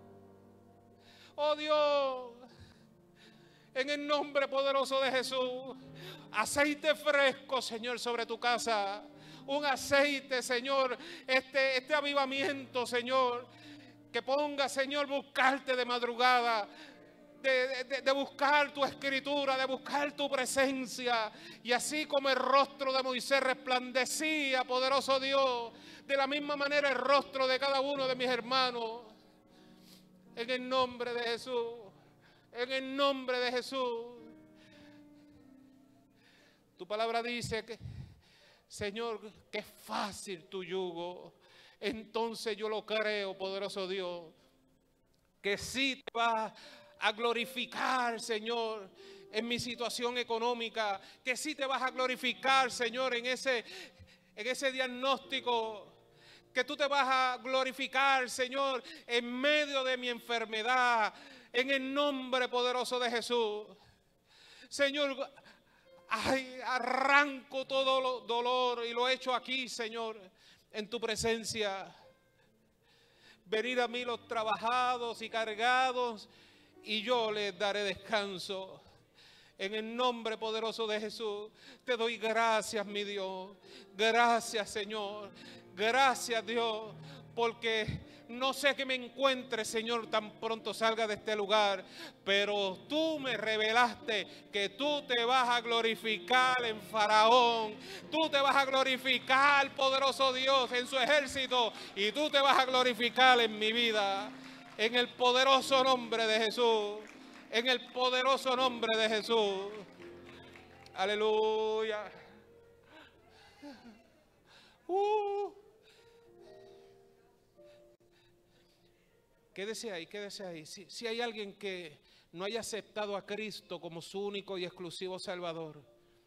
S2: Oh Dios, en el nombre poderoso de Jesús, aceite fresco, Señor, sobre tu casa. Un aceite, Señor, este, este avivamiento, Señor, que ponga, Señor, buscarte de madrugada, de, de, de buscar tu escritura, de buscar tu presencia. Y así como el rostro de Moisés resplandecía, poderoso Dios, de la misma manera el rostro de cada uno de mis hermanos. En el nombre de Jesús, en el nombre de Jesús. Tu palabra dice que, Señor, que es fácil tu yugo. Entonces yo lo creo, poderoso Dios, que sí te vas a glorificar, Señor, en mi situación económica, que sí te vas a glorificar, Señor, en ese, en ese diagnóstico, que tú te vas a glorificar, Señor, en medio de mi enfermedad, en el nombre poderoso de Jesús. Señor, ay, arranco todo dolor y lo he hecho aquí, Señor, en tu presencia. Venid a mí los trabajados y cargados y yo les daré descanso. En el nombre poderoso de Jesús, te doy gracias, mi Dios. Gracias, Señor. Gracias, Dios, porque no sé qué me encuentre, Señor, tan pronto salga de este lugar, pero tú me revelaste que tú te vas a glorificar en Faraón, tú te vas a glorificar, poderoso Dios, en su ejército, y tú te vas a glorificar en mi vida, en el poderoso nombre de Jesús, en el poderoso nombre de Jesús. Aleluya. Uh. Quédese ahí, quédese ahí. Si, si hay alguien que no haya aceptado a Cristo como su único y exclusivo Salvador,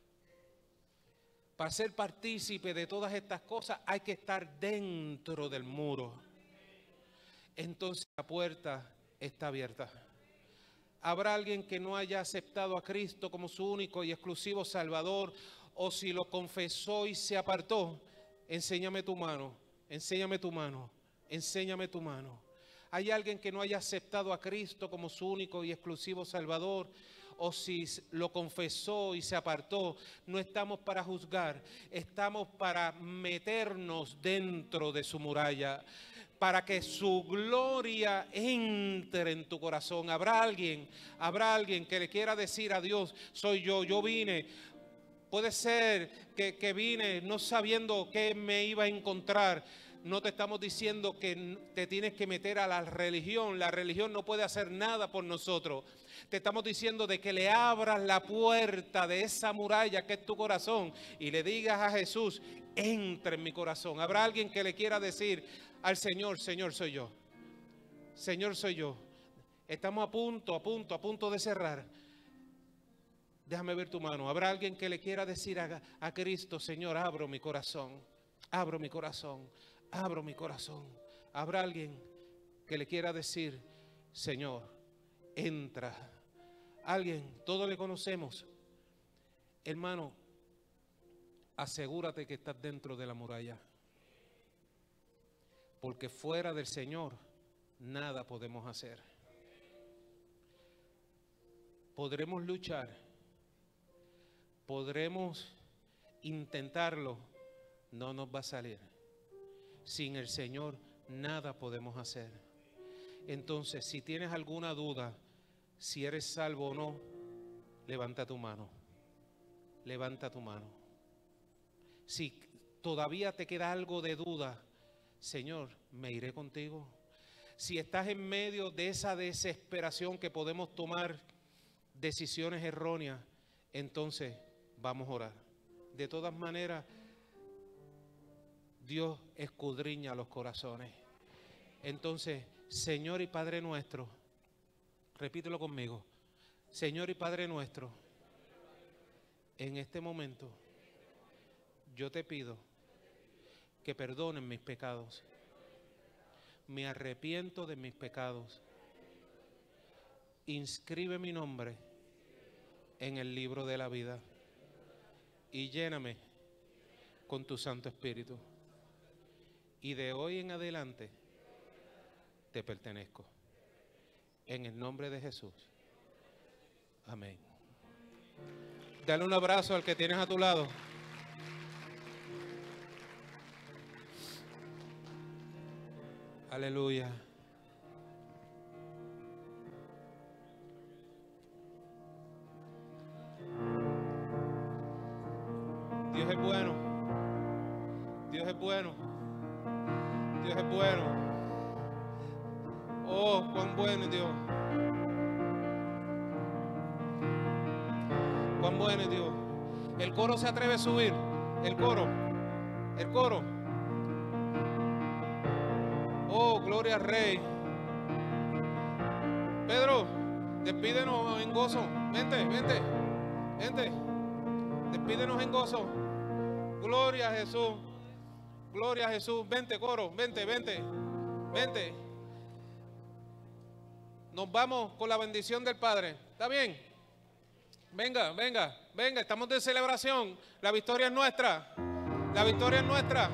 S2: para ser partícipe de todas estas cosas hay que estar dentro del muro. Entonces la puerta está abierta. Habrá alguien que no haya aceptado a Cristo como su único y exclusivo Salvador, o si lo confesó y se apartó, enséñame tu mano, enséñame tu mano, enséñame tu mano. Hay alguien que no haya aceptado a Cristo como su único y exclusivo Salvador, o si lo confesó y se apartó. No estamos para juzgar, estamos para meternos dentro de su muralla, para que su gloria entre en tu corazón. Habrá alguien, habrá alguien que le quiera decir a Dios, soy yo, yo vine. Puede ser que, que vine no sabiendo qué me iba a encontrar. No te estamos diciendo que te tienes que meter a la religión. La religión no puede hacer nada por nosotros. Te estamos diciendo de que le abras la puerta de esa muralla que es tu corazón y le digas a Jesús, entra en mi corazón. Habrá alguien que le quiera decir al Señor, Señor soy yo. Señor soy yo. Estamos a punto, a punto, a punto de cerrar. Déjame ver tu mano. Habrá alguien que le quiera decir a, a Cristo, Señor, abro mi corazón. Abro mi corazón. Abro mi corazón. Habrá alguien que le quiera decir, Señor, entra. Alguien, todos le conocemos. Hermano, asegúrate que estás dentro de la muralla. Porque fuera del Señor, nada podemos hacer. Podremos luchar. Podremos intentarlo. No nos va a salir. Sin el Señor nada podemos hacer. Entonces, si tienes alguna duda, si eres salvo o no, levanta tu mano. Levanta tu mano. Si todavía te queda algo de duda, Señor, me iré contigo. Si estás en medio de esa desesperación que podemos tomar decisiones erróneas, entonces vamos a orar. De todas maneras, Dios escudriña los corazones. Entonces, Señor y Padre nuestro, repítelo conmigo. Señor y Padre nuestro, en este momento yo te pido que perdonen mis pecados. Me arrepiento de mis pecados. Inscribe mi nombre en el libro de la vida y lléname con tu Santo Espíritu. Y de hoy en adelante te pertenezco. En el nombre de Jesús. Amén. Dale un abrazo al que tienes a tu lado. Aleluya. Dios es bueno. Dios es bueno. Dios es bueno. Oh, cuán bueno es Dios. Cuán bueno es Dios. El coro se atreve a subir. El coro. El coro. Oh, gloria al Rey. Pedro, despídenos en gozo. Vente, vente, vente. Despídenos en gozo. Gloria a Jesús. Gloria a Jesús. Vente, coro. Vente, vente. Vente. Nos vamos con la bendición del Padre. ¿Está bien? Venga, venga, venga. Estamos de celebración. La victoria es nuestra. La victoria es nuestra.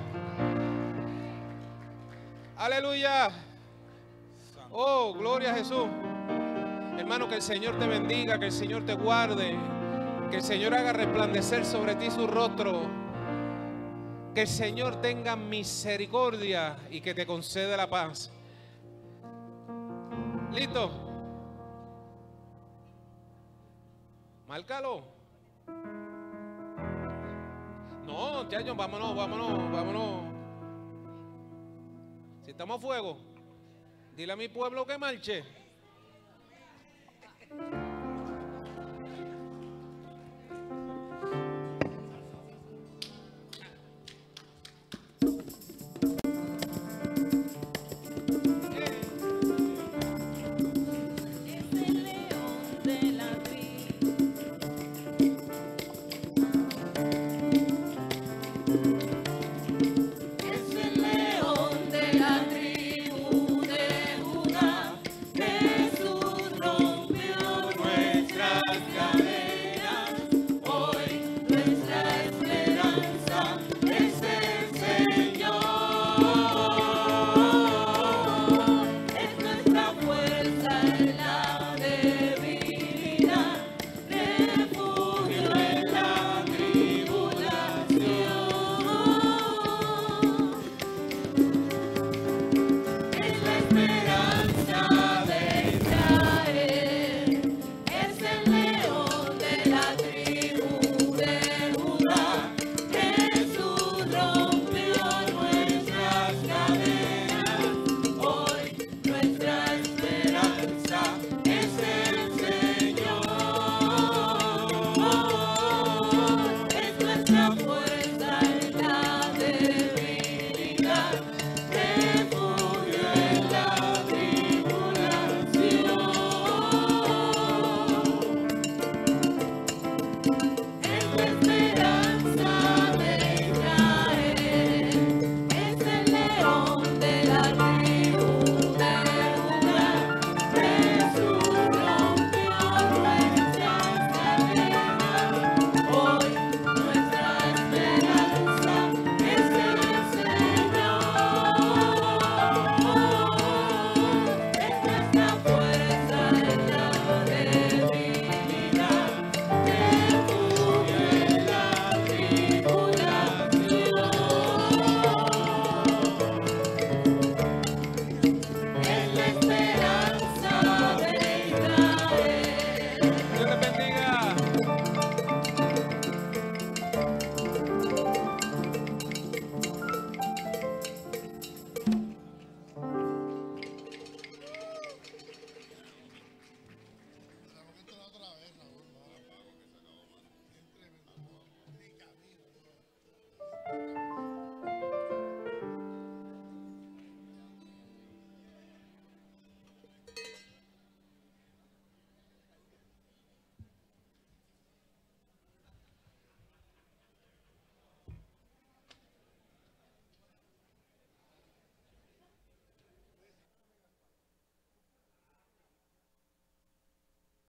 S2: Aleluya. Oh, gloria a Jesús. Hermano, que el Señor te bendiga, que el Señor te guarde, que el Señor haga resplandecer sobre ti su rostro, que el Señor tenga misericordia y que te conceda la paz. ¿Listo? Márcalo. No, muchachos, vámonos, vámonos, vámonos. Si estamos a fuego, dile a mi pueblo que marche.